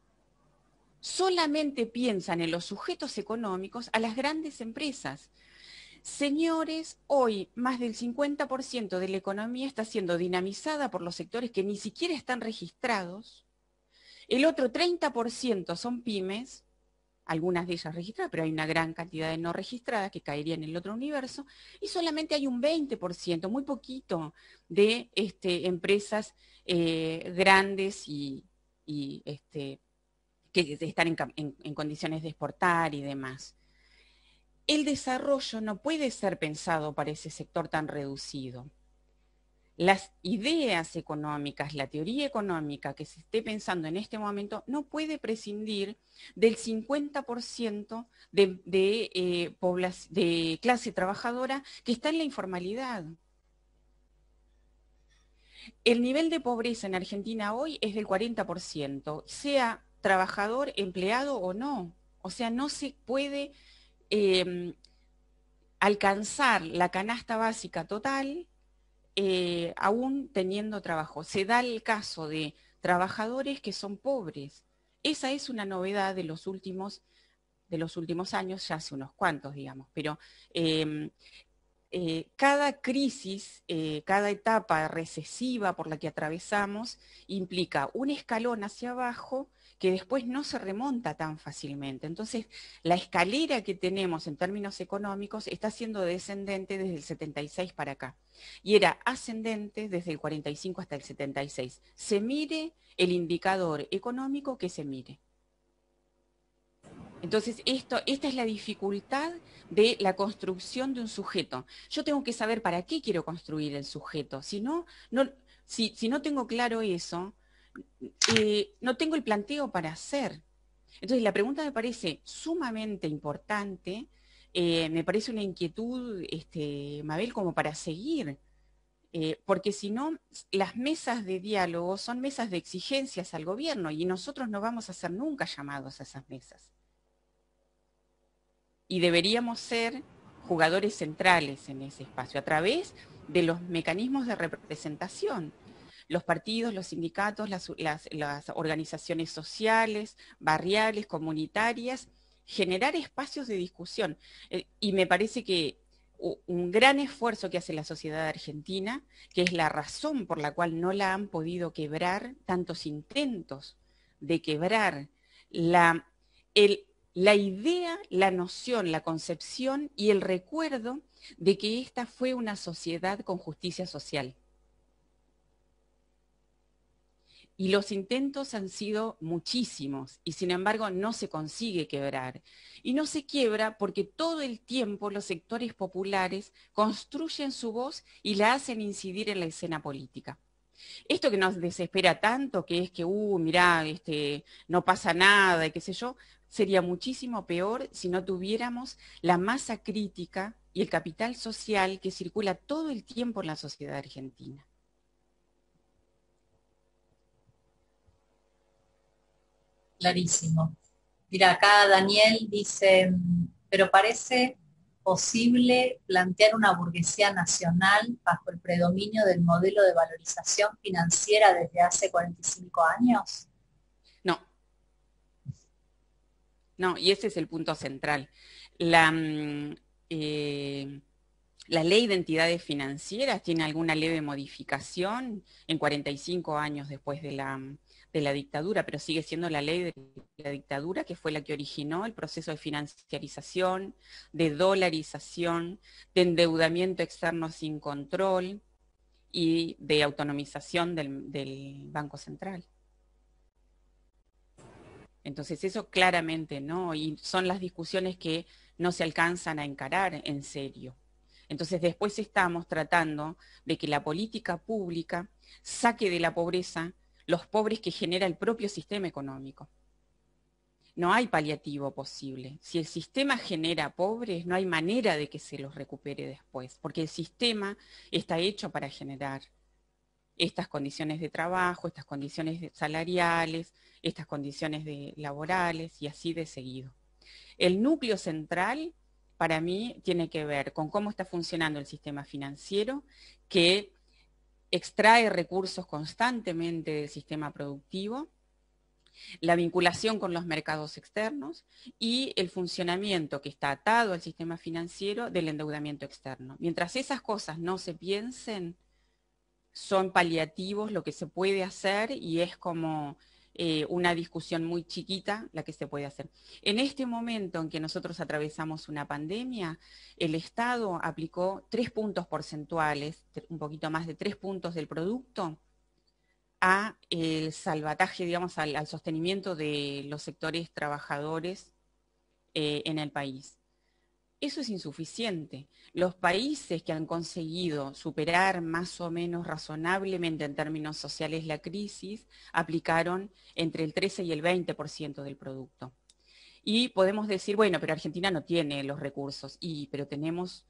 Solamente piensan en los sujetos económicos a las grandes empresas. Señores, hoy más del 50% de la economía está siendo dinamizada por los sectores que ni siquiera están registrados. El otro 30% son pymes, algunas de ellas registradas, pero hay una gran cantidad de no registradas que caerían en el otro universo, y solamente hay un 20%, muy poquito, de empresas grandes y que están en condiciones de exportar y demás. El desarrollo no puede ser pensado para ese sector tan reducido. Las ideas económicas, la teoría económica que se esté pensando en este momento no puede prescindir del 50% de clase trabajadora que está en la informalidad. El nivel de pobreza en Argentina hoy es del 40%, sea trabajador, empleado o no. O sea, no se puede alcanzar la canasta básica total aún teniendo trabajo. Se da el caso de trabajadores que son pobres. Esa es una novedad de los últimos años, ya hace unos cuantos, digamos, pero cada crisis, cada etapa recesiva por la que atravesamos implica un escalón hacia abajo que después no se remonta tan fácilmente. Entonces, la escalera que tenemos en términos económicos está siendo descendente desde el 76 para acá. Y era ascendente desde el 45 hasta el 76. Se mire el indicador económico que se mire. Entonces, esta es la dificultad de la construcción de un sujeto. Yo tengo que saber para qué quiero construir el sujeto. Si no tengo claro eso, no tengo el planteo para hacer. Entonces, la pregunta me parece sumamente importante, me parece una inquietud, Mabel, como para seguir. Porque si no, las mesas de diálogo son mesas de exigencias al gobierno y nosotros no vamos a ser nunca llamados a esas mesas. Y deberíamos ser jugadores centrales en ese espacio, a través de los mecanismos de representación. Los partidos, los sindicatos, las organizaciones sociales, barriales, comunitarias, generar espacios de discusión. Y me parece que un gran esfuerzo que hace la sociedad argentina, que es la razón por la cual no la han podido quebrar, tantos intentos de quebrar la idea, la noción, la concepción y el recuerdo de que esta fue una sociedad con justicia social. Y los intentos han sido muchísimos y sin embargo no se consigue quebrar. Y no se quiebra porque todo el tiempo los sectores populares construyen su voz y la hacen incidir en la escena política. Esto que nos desespera tanto, que es que, mirá, no pasa nada y qué sé yo, sería muchísimo peor si no tuviéramos la masa crítica y el capital social que circula todo el tiempo en la sociedad argentina. Clarísimo. Mira, acá Daniel dice, pero parece posible plantear una burguesía nacional bajo el predominio del modelo de valorización financiera desde hace 45 años. No. No, y ese es el punto central. La ley de entidades financieras tiene alguna leve modificación en 45 años después de la dictadura, pero sigue siendo la ley de la dictadura que fue la que originó el proceso de financiarización, de dolarización, de endeudamiento externo sin control y de autonomización del Banco Central. Entonces eso claramente no, y son las discusiones que no se alcanzan a encarar en serio. Entonces después estamos tratando de que la política pública saque de la pobreza los pobres que genera el propio sistema económico. No hay paliativo posible. Si el sistema genera pobres, no hay manera de que se los recupere después, porque el sistema está hecho para generar estas condiciones de trabajo, estas condiciones salariales, estas condiciones laborales y así de seguido. El núcleo central, para mí, tiene que ver con cómo está funcionando el sistema financiero, que extrae recursos constantemente del sistema productivo, la vinculación con los mercados externos y el funcionamiento que está atado al sistema financiero del endeudamiento externo. Mientras esas cosas no se piensen, son paliativos lo que se puede hacer y es como una discusión muy chiquita la que se puede hacer. En este momento en que nosotros atravesamos una pandemia, el Estado aplicó 3 puntos porcentuales, un poquito más de 3 puntos del producto, a el salvataje, digamos, al sostenimiento de los sectores trabajadores en el país. Eso es insuficiente. Los países que han conseguido superar más o menos razonablemente en términos sociales la crisis, aplicaron entre el 13 y el 20% del producto. Y podemos decir, bueno, pero Argentina no tiene los recursos, pero tenemos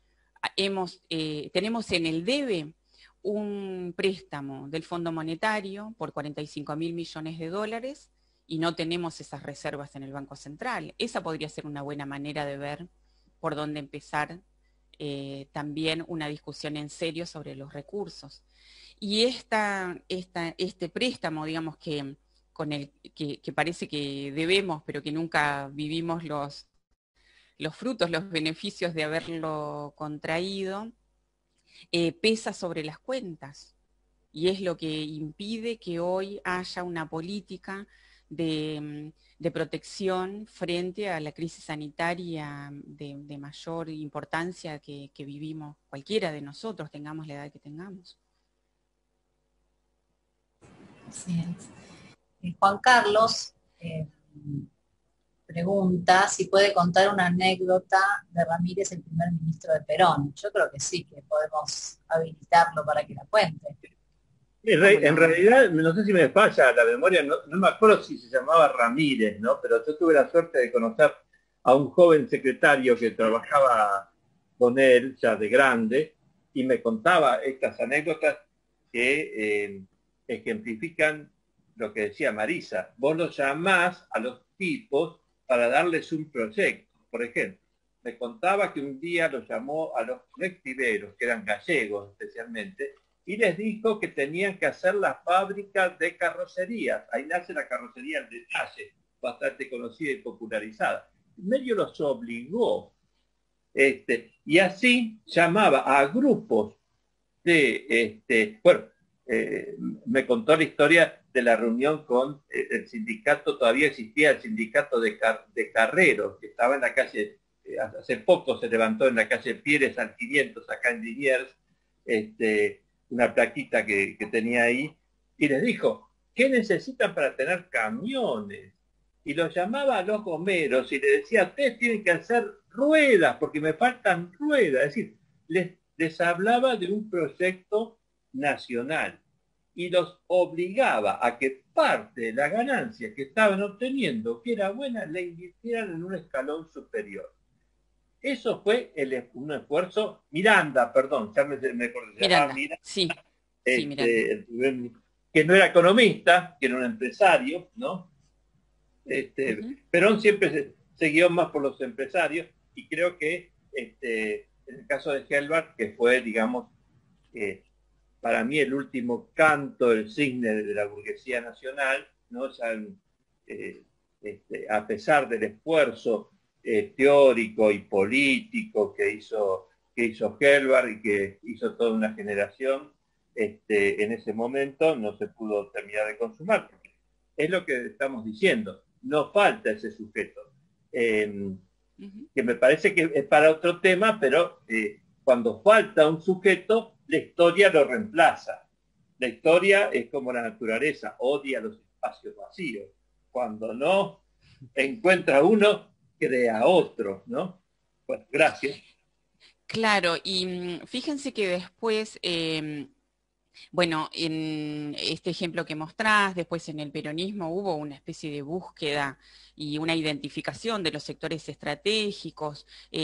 en el debe un préstamo del Fondo Monetario por 45.000 millones de dólares y no tenemos esas reservas en el Banco Central. Esa podría ser una buena manera de ver por dónde empezar también una discusión en serio sobre los recursos. Y este préstamo, digamos, que parece que debemos, pero que nunca vivimos los frutos, los beneficios de haberlo contraído, pesa sobre las cuentas. Y es lo que impide que hoy haya una política de protección frente a la crisis sanitaria de mayor importancia que vivimos cualquiera de nosotros, tengamos la edad que tengamos. Así es. Juan Carlos pregunta si puede contar una anécdota de Ramírez, el primer ministro de Perón. Yo creo que sí, que podemos habilitarlo para que la cuente. En realidad, no sé si me falla la memoria, no me acuerdo si se llamaba Ramírez, ¿no? Pero yo tuve la suerte de conocer a un joven secretario que trabajaba con él, ya de grande, y me contaba estas anécdotas que ejemplifican lo que decía Marisa. Vos los llamás a los tipos para darles un proyecto. Por ejemplo, me contaba que un día los llamó a los colectiveros, que eran gallegos especialmente, y les dijo que tenían que hacer la fábrica de carrocerías. Ahí nace la carrocería en detalle, bastante conocida y popularizada. Medio los obligó. Y así llamaba a grupos de... me contó la historia de la reunión con el sindicato, todavía existía el sindicato de carreros, que estaba en la calle, hace poco se levantó en la calle Pieres al 500, acá en Liniers, una plaquita que tenía ahí, y les dijo, ¿qué necesitan para tener camiones? Y los llamaba a los gomeros y le decía, ustedes tienen que hacer ruedas, porque me faltan ruedas. Es decir, les hablaba de un proyecto nacional y los obligaba a que parte de la ganancia que estaban obteniendo, que era buena, la invirtieran en un escalón superior. Eso fue un esfuerzo, Miranda, perdón, ya me acuerdo, se llamaba Miranda, sí, sí, Miranda. Que no era economista, que era un empresario, ¿no? Perón siempre se guió más por los empresarios, y creo que en el caso de Gelbart, que fue, digamos, para mí el último canto del cisne de la burguesía nacional, ¿no? O sea, a pesar del esfuerzo teórico y político que hizo Gelbart y que hizo toda una generación, en ese momento no se pudo terminar de consumar. Es lo que estamos diciendo, no falta ese sujeto, que me parece que es para otro tema, pero cuando falta un sujeto, la historia lo reemplaza. La historia es como la naturaleza, odia los espacios vacíos. Cuando no encuentra uno, crea otro, ¿no? Bueno, gracias. Claro, y fíjense que después, bueno, en este ejemplo que mostrás, después en el peronismo hubo una especie de búsqueda y una identificación de los sectores estratégicos,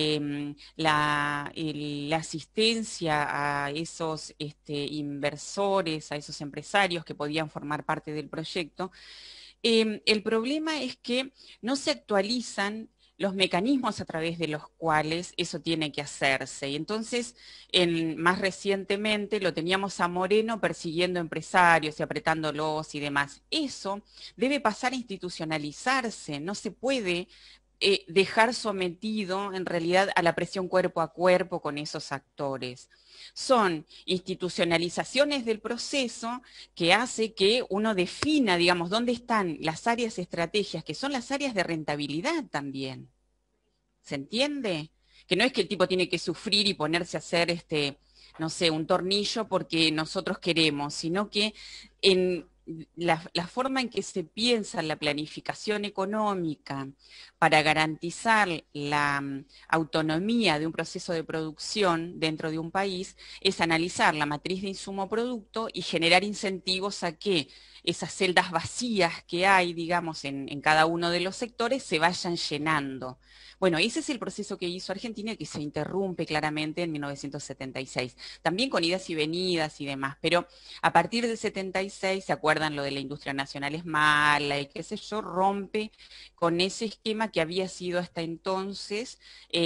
la asistencia a esos inversores, a esos empresarios que podían formar parte del proyecto. El problema es que no se actualizan los mecanismos a través de los cuales eso tiene que hacerse. Y entonces, más recientemente, lo teníamos a Moreno persiguiendo empresarios y apretándolos y demás. Eso debe pasar a institucionalizarse, no se puede dejar sometido en realidad a la presión cuerpo a cuerpo con esos actores. Son institucionalizaciones del proceso que hace que uno defina, digamos, dónde están las áreas estrategias, que son las áreas de rentabilidad también. ¿Se entiende? Que no es que el tipo tiene que sufrir y ponerse a hacer, no sé, un tornillo porque nosotros queremos, sino que en la forma en que se piensa la planificación económica para garantizar la autonomía de un proceso de producción dentro de un país es analizar la matriz de insumo-producto y generar incentivos a que esas celdas vacías que hay, digamos, en cada uno de los sectores se vayan llenando. Bueno, ese es el proceso que hizo Argentina y que se interrumpe claramente en 1976, también con idas y venidas y demás, pero a partir del 76, ¿se acuerdan lo de la industria nacional es mala y qué sé yo? Rompe con ese esquema que había sido hasta entonces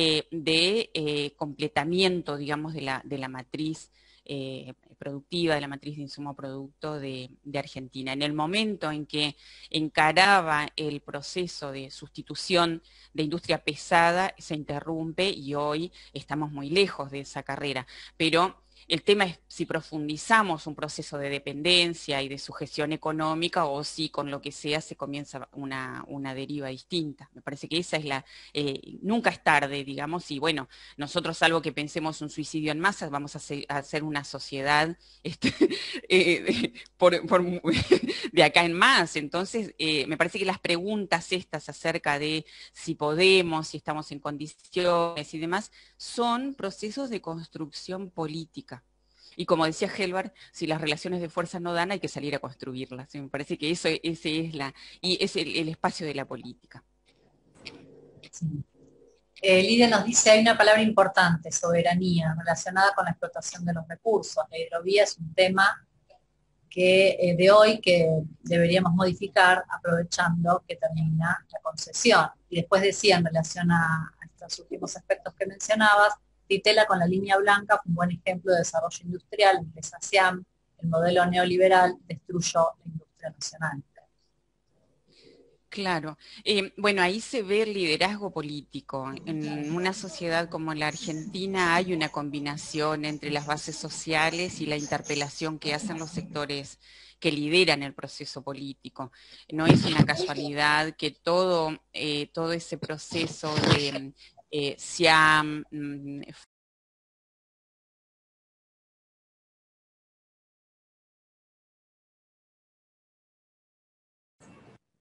de completamiento, digamos, de la matriz productiva, de la matriz de insumo producto de Argentina. En el momento en que encaraba el proceso de sustitución de industria pesada, se interrumpe y hoy estamos muy lejos de esa carrera. Pero el tema es si profundizamos un proceso de dependencia y de sujeción económica o si con lo que sea se comienza una deriva distinta. Me parece que esa es nunca es tarde, digamos, y bueno, nosotros salvo que pensemos un suicidio en masa, vamos a hacer una sociedad de acá en más. Entonces, me parece que las preguntas estas acerca de si podemos, si estamos en condiciones y demás, son procesos de construcción política. Y como decía Gelbart, si las relaciones de fuerza no dan, hay que salir a construirlas. Me parece que ese es el espacio de la política. Sí. Lidia nos dice, hay una palabra importante, soberanía, relacionada con la explotación de los recursos. La hidrovía es un tema de hoy que deberíamos modificar aprovechando que termina la concesión. Y después decía, en relación a estos últimos aspectos que mencionabas, Ditela con la línea blanca fue un buen ejemplo de desarrollo industrial, la empresa Siam, el modelo neoliberal destruyó la industria nacional. Claro. Bueno, ahí se ve el liderazgo político. En una sociedad como la Argentina hay una combinación entre las bases sociales y la interpelación que hacen los sectores que lideran el proceso político. No es una casualidad que todo ese proceso de Siam,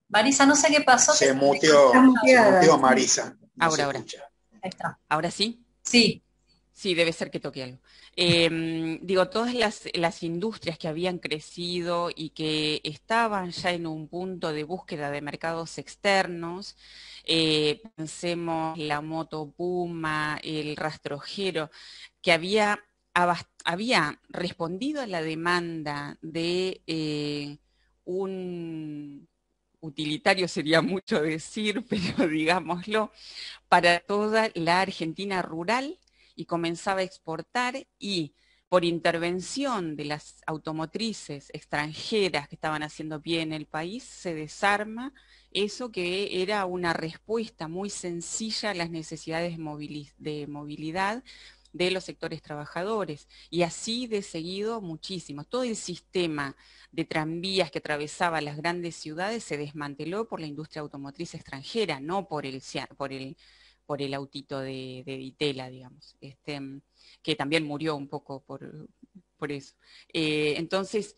Marisa, no sé qué pasó. Se que muteó, Está muteada. se muteó Marisa. No Ahora, se ahora. escucha. Ahí está. ¿Ahora sí? Sí. Sí, debe ser que toque algo. Digo, todas las industrias que habían crecido y que estaban ya en un punto de búsqueda de mercados externos, pensemos la moto Puma, el rastrojero, que había respondido a la demanda de un utilitario, sería mucho decir, pero digámoslo, para toda la Argentina rural, y comenzaba a exportar, y por intervención de las automotrices extranjeras que estaban haciendo pie en el país, se desarma eso que era una respuesta muy sencilla a las necesidades de movilidad de los sectores trabajadores, y así de seguido muchísimos. Todo el sistema de tranvías que atravesaba las grandes ciudades se desmanteló por la industria automotriz extranjera, no por el autito de Ditela, digamos, que también murió un poco por eso. Entonces,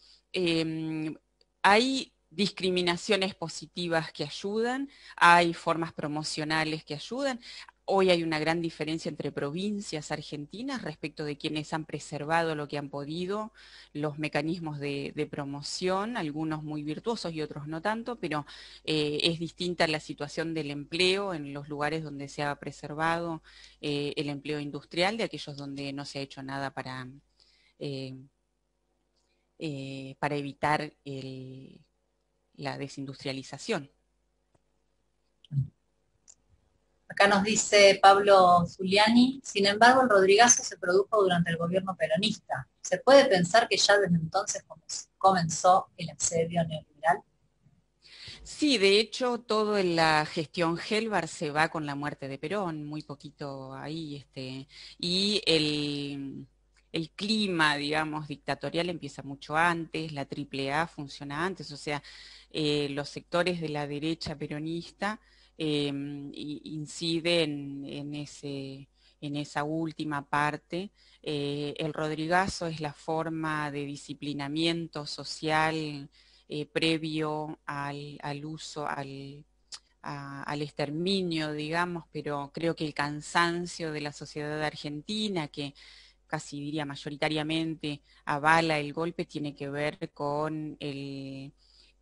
hay discriminaciones positivas que ayudan, hay formas promocionales que ayudan. Hoy hay una gran diferencia entre provincias argentinas respecto de quienes han preservado lo que han podido, los mecanismos de promoción, algunos muy virtuosos y otros no tanto, pero es distinta la situación del empleo en los lugares donde se ha preservado el empleo industrial, de aquellos donde no se ha hecho nada para evitar la desindustrialización. Acá nos dice Pablo Zuliani, sin embargo el Rodrigazo se produjo durante el gobierno peronista. ¿Se puede pensar que ya desde entonces comenzó el asedio neoliberal? Sí, de hecho, toda la gestión Helvar se va con la muerte de Perón, muy poquito ahí, y el clima, digamos, dictatorial empieza mucho antes, la AAA funciona antes, o sea, los sectores de la derecha peronista inciden en esa última parte. El Rodrigazo es la forma de disciplinamiento social previo al uso, al exterminio, digamos, pero creo que el cansancio de la sociedad argentina, que casi diría mayoritariamente avala el golpe, tiene que ver con el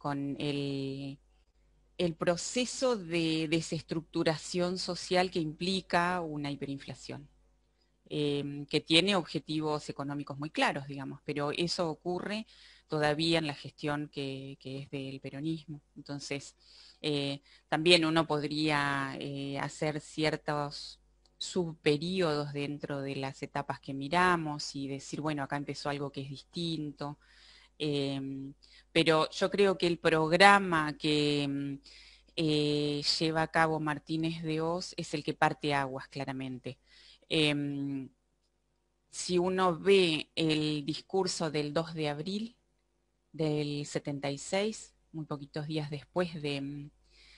proceso de desestructuración social que implica una hiperinflación. Que tiene objetivos económicos muy claros, digamos, pero eso ocurre todavía en la gestión que es del peronismo. Entonces, también uno podría hacer ciertos subperíodos dentro de las etapas que miramos y decir, bueno, acá empezó algo que es distinto, pero yo creo que el programa que lleva a cabo Martínez de Hoz es el que parte aguas, claramente. Si uno ve el discurso del 2 de abril del 76, muy poquitos días después de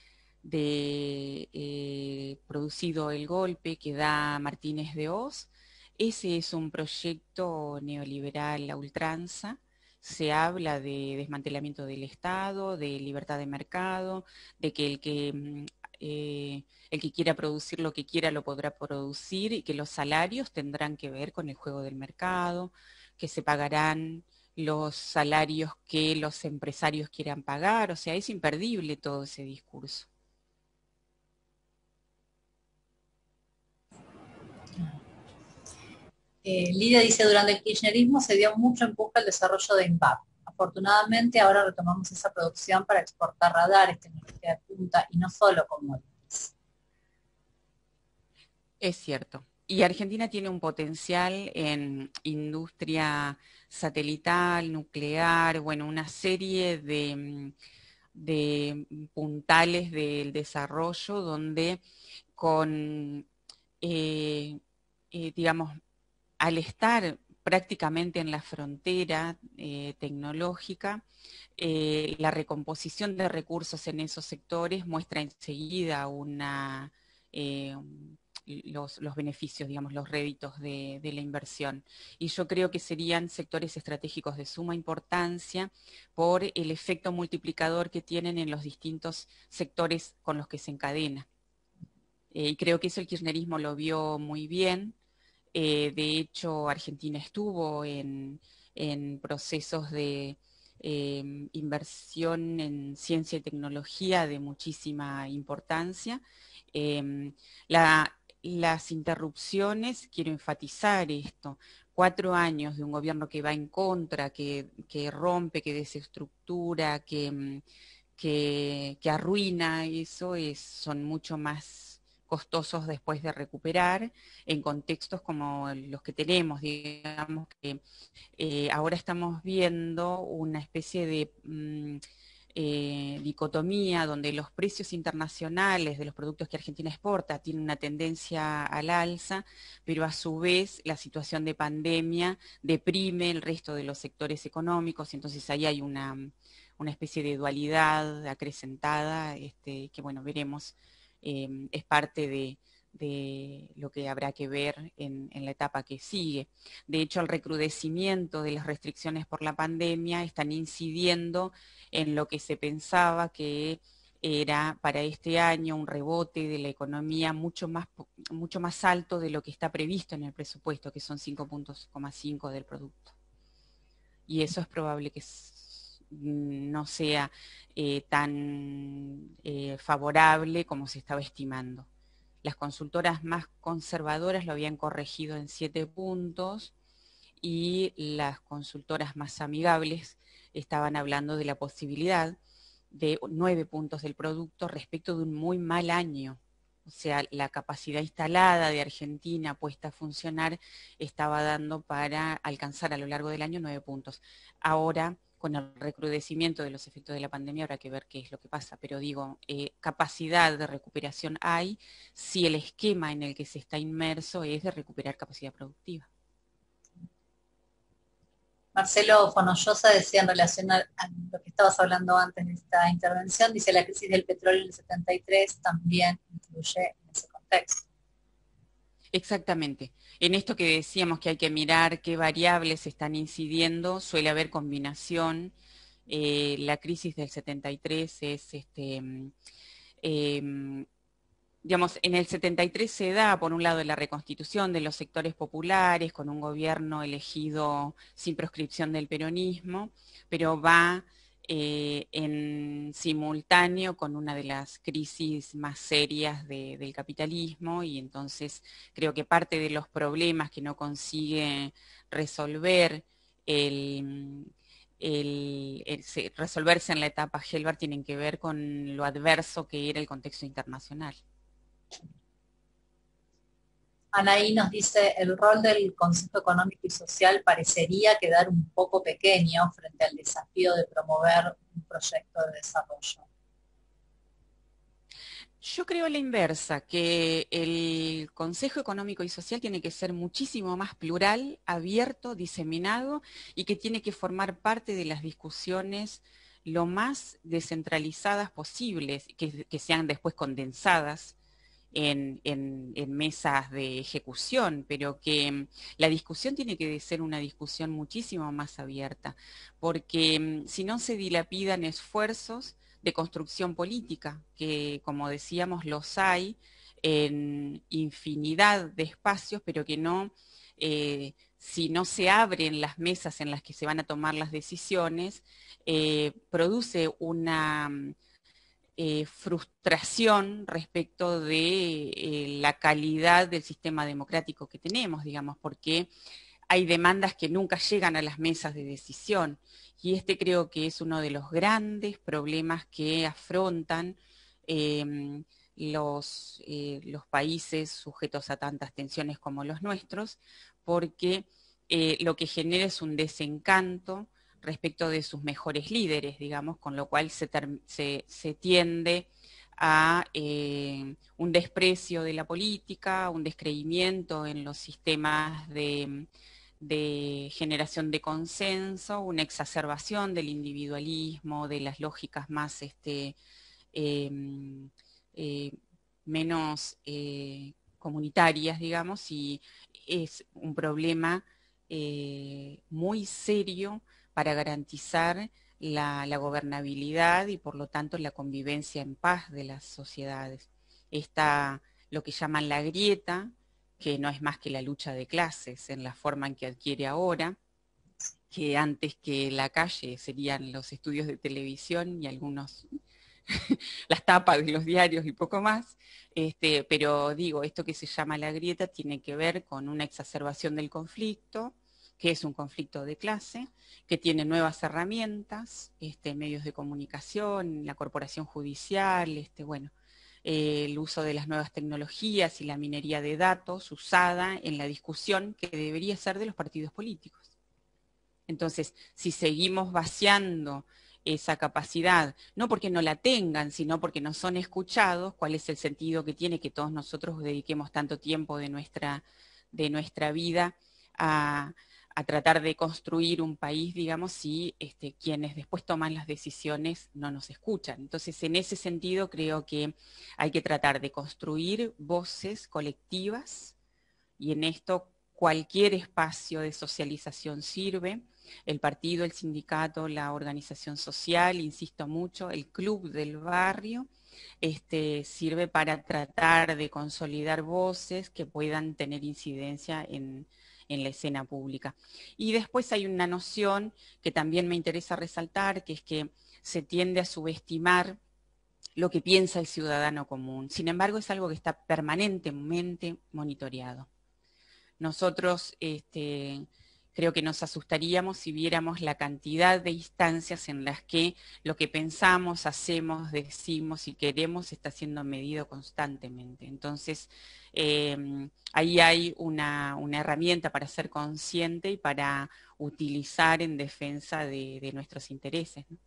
producido el golpe que da Martínez de Hoz, ese es un proyecto neoliberal a ultranza. Se habla de desmantelamiento del Estado, de libertad de mercado, de que el que quiera producir lo que quiera lo podrá producir, y que los salarios tendrán que ver con el juego del mercado, que se pagarán los salarios que los empresarios quieran pagar. O sea, es imperdible todo ese discurso. Lidia dice, durante el kirchnerismo se dio mucho empuje al desarrollo de INVAP. Afortunadamente ahora retomamos esa producción para exportar radares, tecnología de punta y no solo commodities. Es cierto. Y Argentina tiene un potencial en industria satelital, nuclear, bueno, una serie de puntales del desarrollo donde digamos, al estar prácticamente en la frontera tecnológica, la recomposición de recursos en esos sectores muestra enseguida los beneficios, digamos, los réditos de la inversión. Y yo creo que serían sectores estratégicos de suma importancia por el efecto multiplicador que tienen en los distintos sectores con los que se encadena. Y creo que eso el kirchnerismo lo vio muy bien. De hecho, Argentina estuvo en procesos de inversión en ciencia y tecnología de muchísima importancia. Las interrupciones, quiero enfatizar esto, 4 años de un gobierno que va en contra, que rompe, que desestructura, que arruina, eso son mucho más costosos después de recuperar en contextos como los que tenemos, digamos que ahora estamos viendo una especie de dicotomía donde los precios internacionales de los productos que Argentina exporta tienen una tendencia al alza, pero a su vez la situación de pandemia deprime el resto de los sectores económicos, y entonces ahí hay una especie de dualidad acrecentada, que bueno, veremos, es parte de lo que habrá que ver en la etapa que sigue. De hecho, el recrudecimiento de las restricciones por la pandemia están incidiendo en lo que se pensaba que era para este año un rebote de la economía mucho más alto de lo que está previsto en el presupuesto, que son 5,5 puntos del producto. Y eso es probable que no sea tan favorable como se estaba estimando. Las consultoras más conservadoras lo habían corregido en 7 puntos y las consultoras más amigables estaban hablando de la posibilidad de 9 puntos del producto respecto de un muy mal año. O sea, la capacidad instalada de Argentina puesta a funcionar estaba dando para alcanzar a lo largo del año 9 puntos. Ahora, con el recrudecimiento de los efectos de la pandemia habrá que ver qué es lo que pasa, pero digo, capacidad de recuperación hay si el esquema en el que se está inmerso es de recuperar capacidad productiva. Marcelo Fonollosa decía en relación a lo que estabas hablando antes de esta intervención, dice la crisis del petróleo en el 73 también influye en ese contexto. Exactamente. En esto que decíamos que hay que mirar qué variables están incidiendo, suele haber combinación. La crisis del 73 es, digamos, en el 73 se da, por un lado, la reconstitución de los sectores populares con un gobierno elegido sin proscripción del peronismo, pero va en simultáneo con una de las crisis más serias del capitalismo, y entonces creo que parte de los problemas que no consigue resolver resolverse en la etapa Gelbar tienen que ver con lo adverso que era el contexto internacional. Anaí nos dice, el rol del Consejo Económico y Social parecería quedar un poco pequeño frente al desafío de promover un proyecto de desarrollo. Yo creo a la inversa, que el Consejo Económico y Social tiene que ser muchísimo más plural, abierto, diseminado, y que tiene que formar parte de las discusiones lo más descentralizadas posibles, que sean después condensadas en mesas de ejecución, pero que la discusión tiene que ser una discusión muchísimo más abierta, porque si no se dilapidan esfuerzos de construcción política, que como decíamos los hay en infinidad de espacios, pero que no, si no se abren las mesas en las que se van a tomar las decisiones, produce una frustración respecto de la calidad del sistema democrático que tenemos, digamos, porque hay demandas que nunca llegan a las mesas de decisión, y creo que es uno de los grandes problemas que afrontan los países sujetos a tantas tensiones como los nuestros, porque lo que genera es un desencanto respecto de sus mejores líderes, digamos, con lo cual se tiende a un desprecio de la política, un descreimiento en los sistemas de generación de consenso, una exacerbación del individualismo, de las lógicas más menos comunitarias, digamos, y es un problema muy serio para garantizar la gobernabilidad y por lo tanto la convivencia en paz de las sociedades. Está lo que llaman la grieta, que no es más que la lucha de clases en la forma en que adquiere ahora, que antes que la calle serían los estudios de televisión y algunos las tapas de los diarios y poco más, pero digo, esto que se llama la grieta tiene que ver con una exacerbación del conflicto, que es un conflicto de clase, que tiene nuevas herramientas, medios de comunicación, la corporación judicial, bueno, el uso de las nuevas tecnologías y la minería de datos usada en la discusión que debería ser de los partidos políticos. Entonces, si seguimos vaciando esa capacidad, no porque no la tengan, sino porque no son escuchados, ¿cuál es el sentido que tiene que todos nosotros dediquemos tanto tiempo de nuestra vida a tratar de construir un país, digamos, si quienes después toman las decisiones no nos escuchan? Entonces, en ese sentido, creo que hay que tratar de construir voces colectivas, y en esto cualquier espacio de socialización sirve. El partido, el sindicato, la organización social, insisto mucho, el club del barrio, sirve para tratar de consolidar voces que puedan tener incidencia en la escena pública. Y después hay una noción que también me interesa resaltar, que es que se tiende a subestimar lo que piensa el ciudadano común. Sin embargo, es algo que está permanentemente monitoreado. Nosotros creo que nos asustaríamos si viéramos la cantidad de instancias en las que lo que pensamos, hacemos, decimos y queremos está siendo medido constantemente. Entonces, ahí hay una herramienta para ser consciente y para utilizar en defensa de nuestros intereses, ¿no?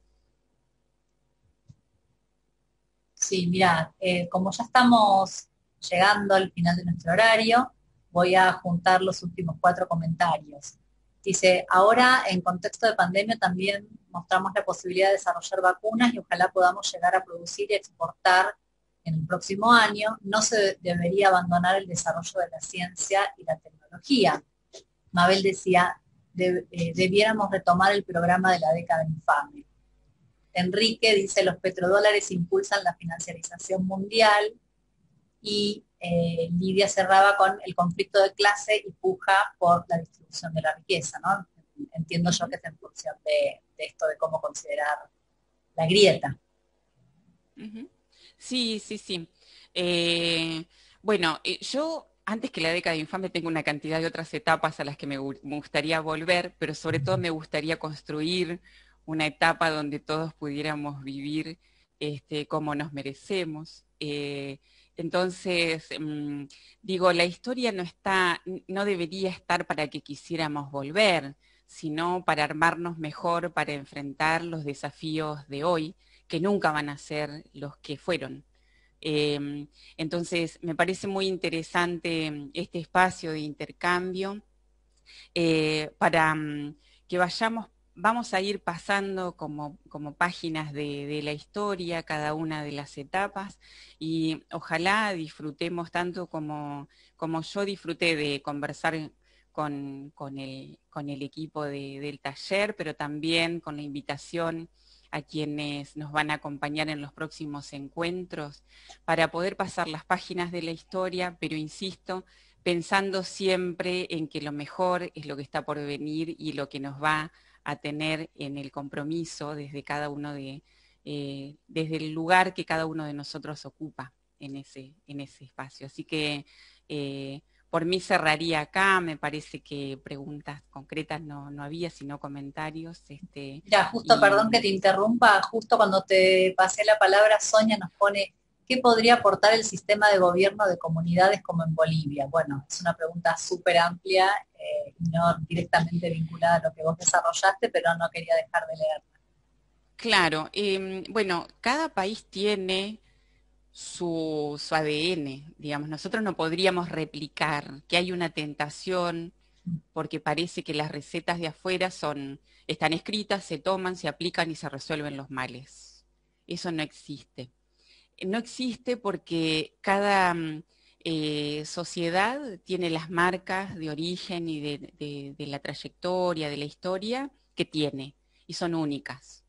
Sí, mira, como ya estamos llegando al final de nuestro horario, voy a juntar los últimos 4 comentarios. Dice, ahora en contexto de pandemia también mostramos la posibilidad de desarrollar vacunas y ojalá podamos llegar a producir y exportar en el próximo año. No se debería abandonar el desarrollo de la ciencia y la tecnología. Mabel decía, debiéramos retomar el programa de la década infame. Enrique dice, los petrodólares impulsan la financiarización mundial. Y Lidia cerraba con el conflicto de clase y puja por la distribución de la riqueza, ¿no? Entiendo yo que es en función de esto de cómo considerar la grieta. Sí, sí, sí. Bueno, yo antes que la década infame tengo una cantidad de otras etapas a las que me gustaría volver, pero sobre todo me gustaría construir una etapa donde todos pudiéramos vivir como nos merecemos. Entonces, digo, la historia no debería estar para que quisiéramos volver, sino para armarnos mejor, para enfrentar los desafíos de hoy, que nunca van a ser los que fueron. Entonces, me parece muy interesante este espacio de intercambio para que vamos a ir pasando como páginas de la historia, cada una de las etapas, y ojalá disfrutemos tanto como yo disfruté de conversar con el equipo del taller, pero también con la invitación a quienes nos van a acompañar en los próximos encuentros, para poder pasar las páginas de la historia, pero insisto, pensando siempre en que lo mejor es lo que está por venir y lo que nos va a tener en el compromiso desde cada uno desde el lugar que cada uno de nosotros ocupa en ese espacio. Así que por mí cerraría acá. Me parece que preguntas concretas no había, sino comentarios. Ya, justo, perdón que te interrumpa, justo cuando te pasé la palabra, Sonia nos pone, ¿qué podría aportar el sistema de gobierno de comunidades como en Bolivia? Bueno, es una pregunta súper amplia, no directamente vinculada a lo que vos desarrollaste, pero no quería dejar de leerla. Claro, bueno, cada país tiene su ADN, digamos. Nosotros no podríamos replicar, que hay una tentación, porque parece que las recetas de afuera están escritas, se toman, se aplican y se resuelven los males. Eso no existe. No existe porque cada sociedad tiene las marcas de origen y de la trayectoria, de la historia que tiene, y son únicas.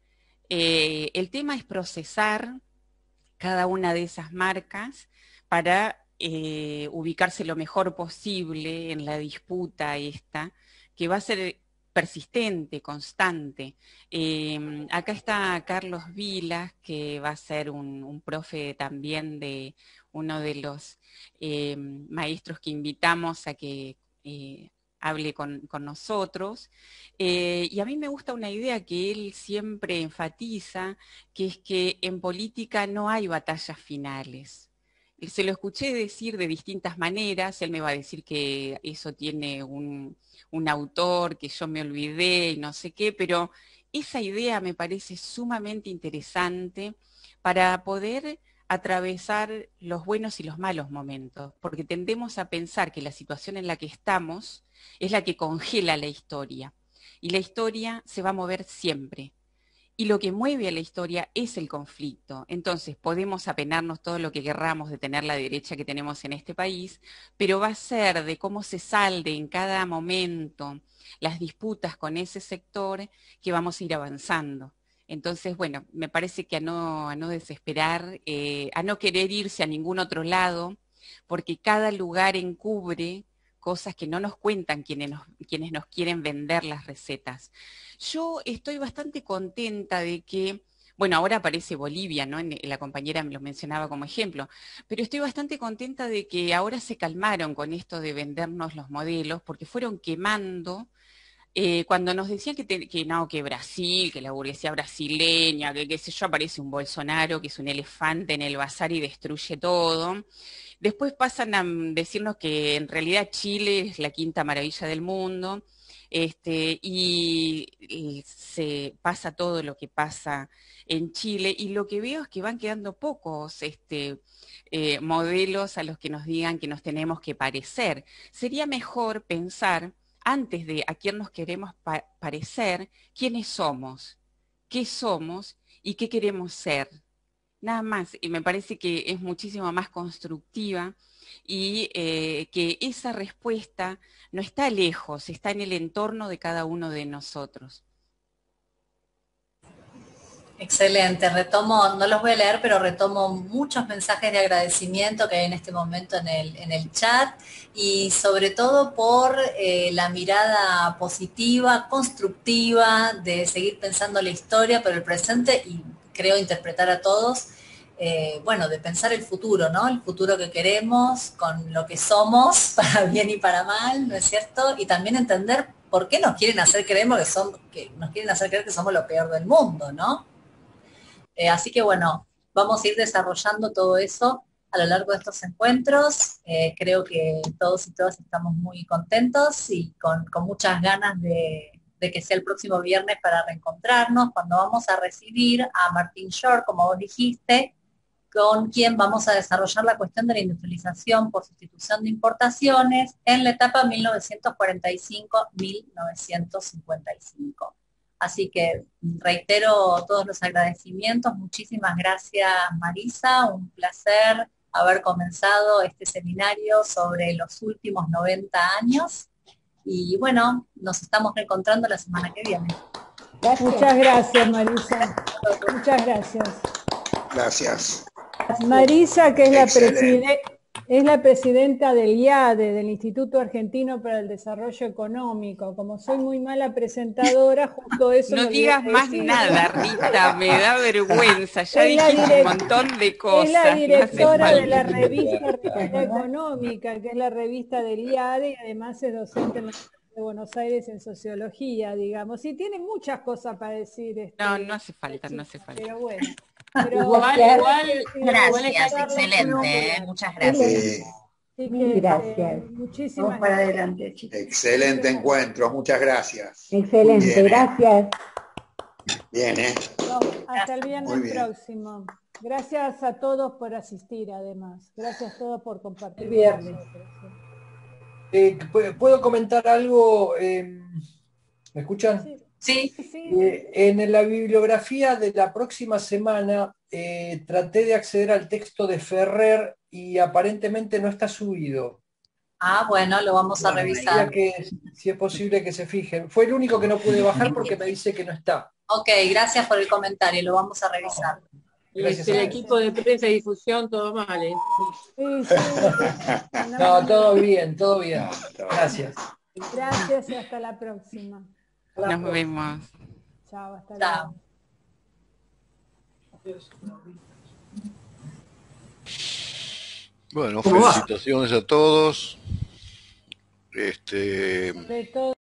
El tema es procesar cada una de esas marcas para ubicarse lo mejor posible en la disputa esta, que va a ser persistente, constante. Acá está Carlos Vilas, que va a ser un profe también de uno de los maestros que invitamos a que hable con nosotros. Y a mí me gusta una idea que él siempre enfatiza, que es que en política no hay batallas finales. Se lo escuché decir de distintas maneras, él me va a decir que eso tiene un autor, que yo me olvidé y no sé qué, pero esa idea me parece sumamente interesante para poder atravesar los buenos y los malos momentos, porque tendemos a pensar que la situación en la que estamos es la que congela la historia, y la historia se va a mover siempre. Y lo que mueve a la historia es el conflicto. Entonces podemos apenarnos todo lo que querramos de tener la derecha que tenemos en este país, pero va a ser de cómo se salde en cada momento las disputas con ese sector que vamos a ir avanzando. Entonces, bueno, me parece que a no desesperar, a no querer irse a ningún otro lado, porque cada lugar encubre cosas que no nos cuentan quienes nos quieren vender las recetas. Yo estoy bastante contenta de que, bueno, ahora aparece Bolivia, ¿no? La compañera me lo mencionaba como ejemplo, pero estoy bastante contenta de que ahora se calmaron con esto de vendernos los modelos, porque fueron quemando. Cuando nos decían que no, que Brasil, que la burguesía brasileña, que qué sé yo, aparece un Bolsonaro, que es un elefante en el bazar y destruye todo. Después pasan a decirnos que en realidad Chile es la quinta maravilla del mundo, y se pasa todo lo que pasa en Chile, y lo que veo es que van quedando pocos modelos a los que nos digan que nos tenemos que parecer. Sería mejor pensar, antes de a quién nos queremos parecer, quiénes somos, qué somos y qué queremos ser. Nada más, y me parece que es muchísimo más constructiva y que esa respuesta no está lejos, está en el entorno de cada uno de nosotros. Excelente, retomo, no los voy a leer, pero retomo muchos mensajes de agradecimiento que hay en este momento en el chat, y sobre todo por la mirada positiva, constructiva, de seguir pensando la historia, pero el presente, y creo interpretar a todos, bueno, de pensar el futuro, ¿no? El futuro que queremos, con lo que somos, para bien y para mal, ¿no es cierto? Y también entender por qué nos quieren hacer creer que somos lo peor del mundo, ¿no? Así que bueno, vamos a ir desarrollando todo eso a lo largo de estos encuentros. Creo que todos y todas estamos muy contentos y con muchas ganas de que sea el próximo viernes para reencontrarnos, cuando vamos a recibir a Martín Short, como vos dijiste, con quien vamos a desarrollar la cuestión de la industrialización por sustitución de importaciones en la etapa 1945-1955. Así que reitero todos los agradecimientos. Muchísimas gracias, Marisa. Un placer haber comenzado este seminario sobre los últimos 90 años. Y bueno, nos estamos reencontrando la semana que viene. Gracias. Muchas gracias, Marisa. Muchas gracias. Gracias. Marisa, que es la presidenta del IADE, del Instituto Argentino para el Desarrollo Económico. Como soy muy mala presentadora, justo eso. No digas más nada, Rita, me da vergüenza. Ya dijiste un montón de cosas. Es la directora de la revista Realidad Económica, que es la revista del IADE, y además es docente en la Universidad de Buenos Aires en sociología, digamos. Y tiene muchas cosas para decir. No hace falta, no hace falta. Pero bueno. Gracias, excelente, muchas gracias. Gracias. Muchísimas Vamos para adelante, chicos. Excelente encuentro, muchas gracias. Excelente, bien, gracias. Bien, hasta el viernes próximo. Gracias a todos por asistir, además. Gracias a todos por compartir. El viernes. ¿Puedo comentar algo? ¿Me escuchan? Sí. En la bibliografía de la próxima semana traté de acceder al texto de Ferrer y aparentemente no está subido. Ah, bueno, lo vamos a revisar. Que, si es posible que se fijen. Fue el único que no pude bajar porque me dice que no está. Ok, gracias por el comentario, lo vamos a revisar. El equipo de prensa y difusión, todo mal, ¿eh? No, todo bien, todo bien. Gracias. Gracias y hasta la próxima. Nos vemos. Chao, hasta luego. Bueno, felicitaciones a todos. De todo.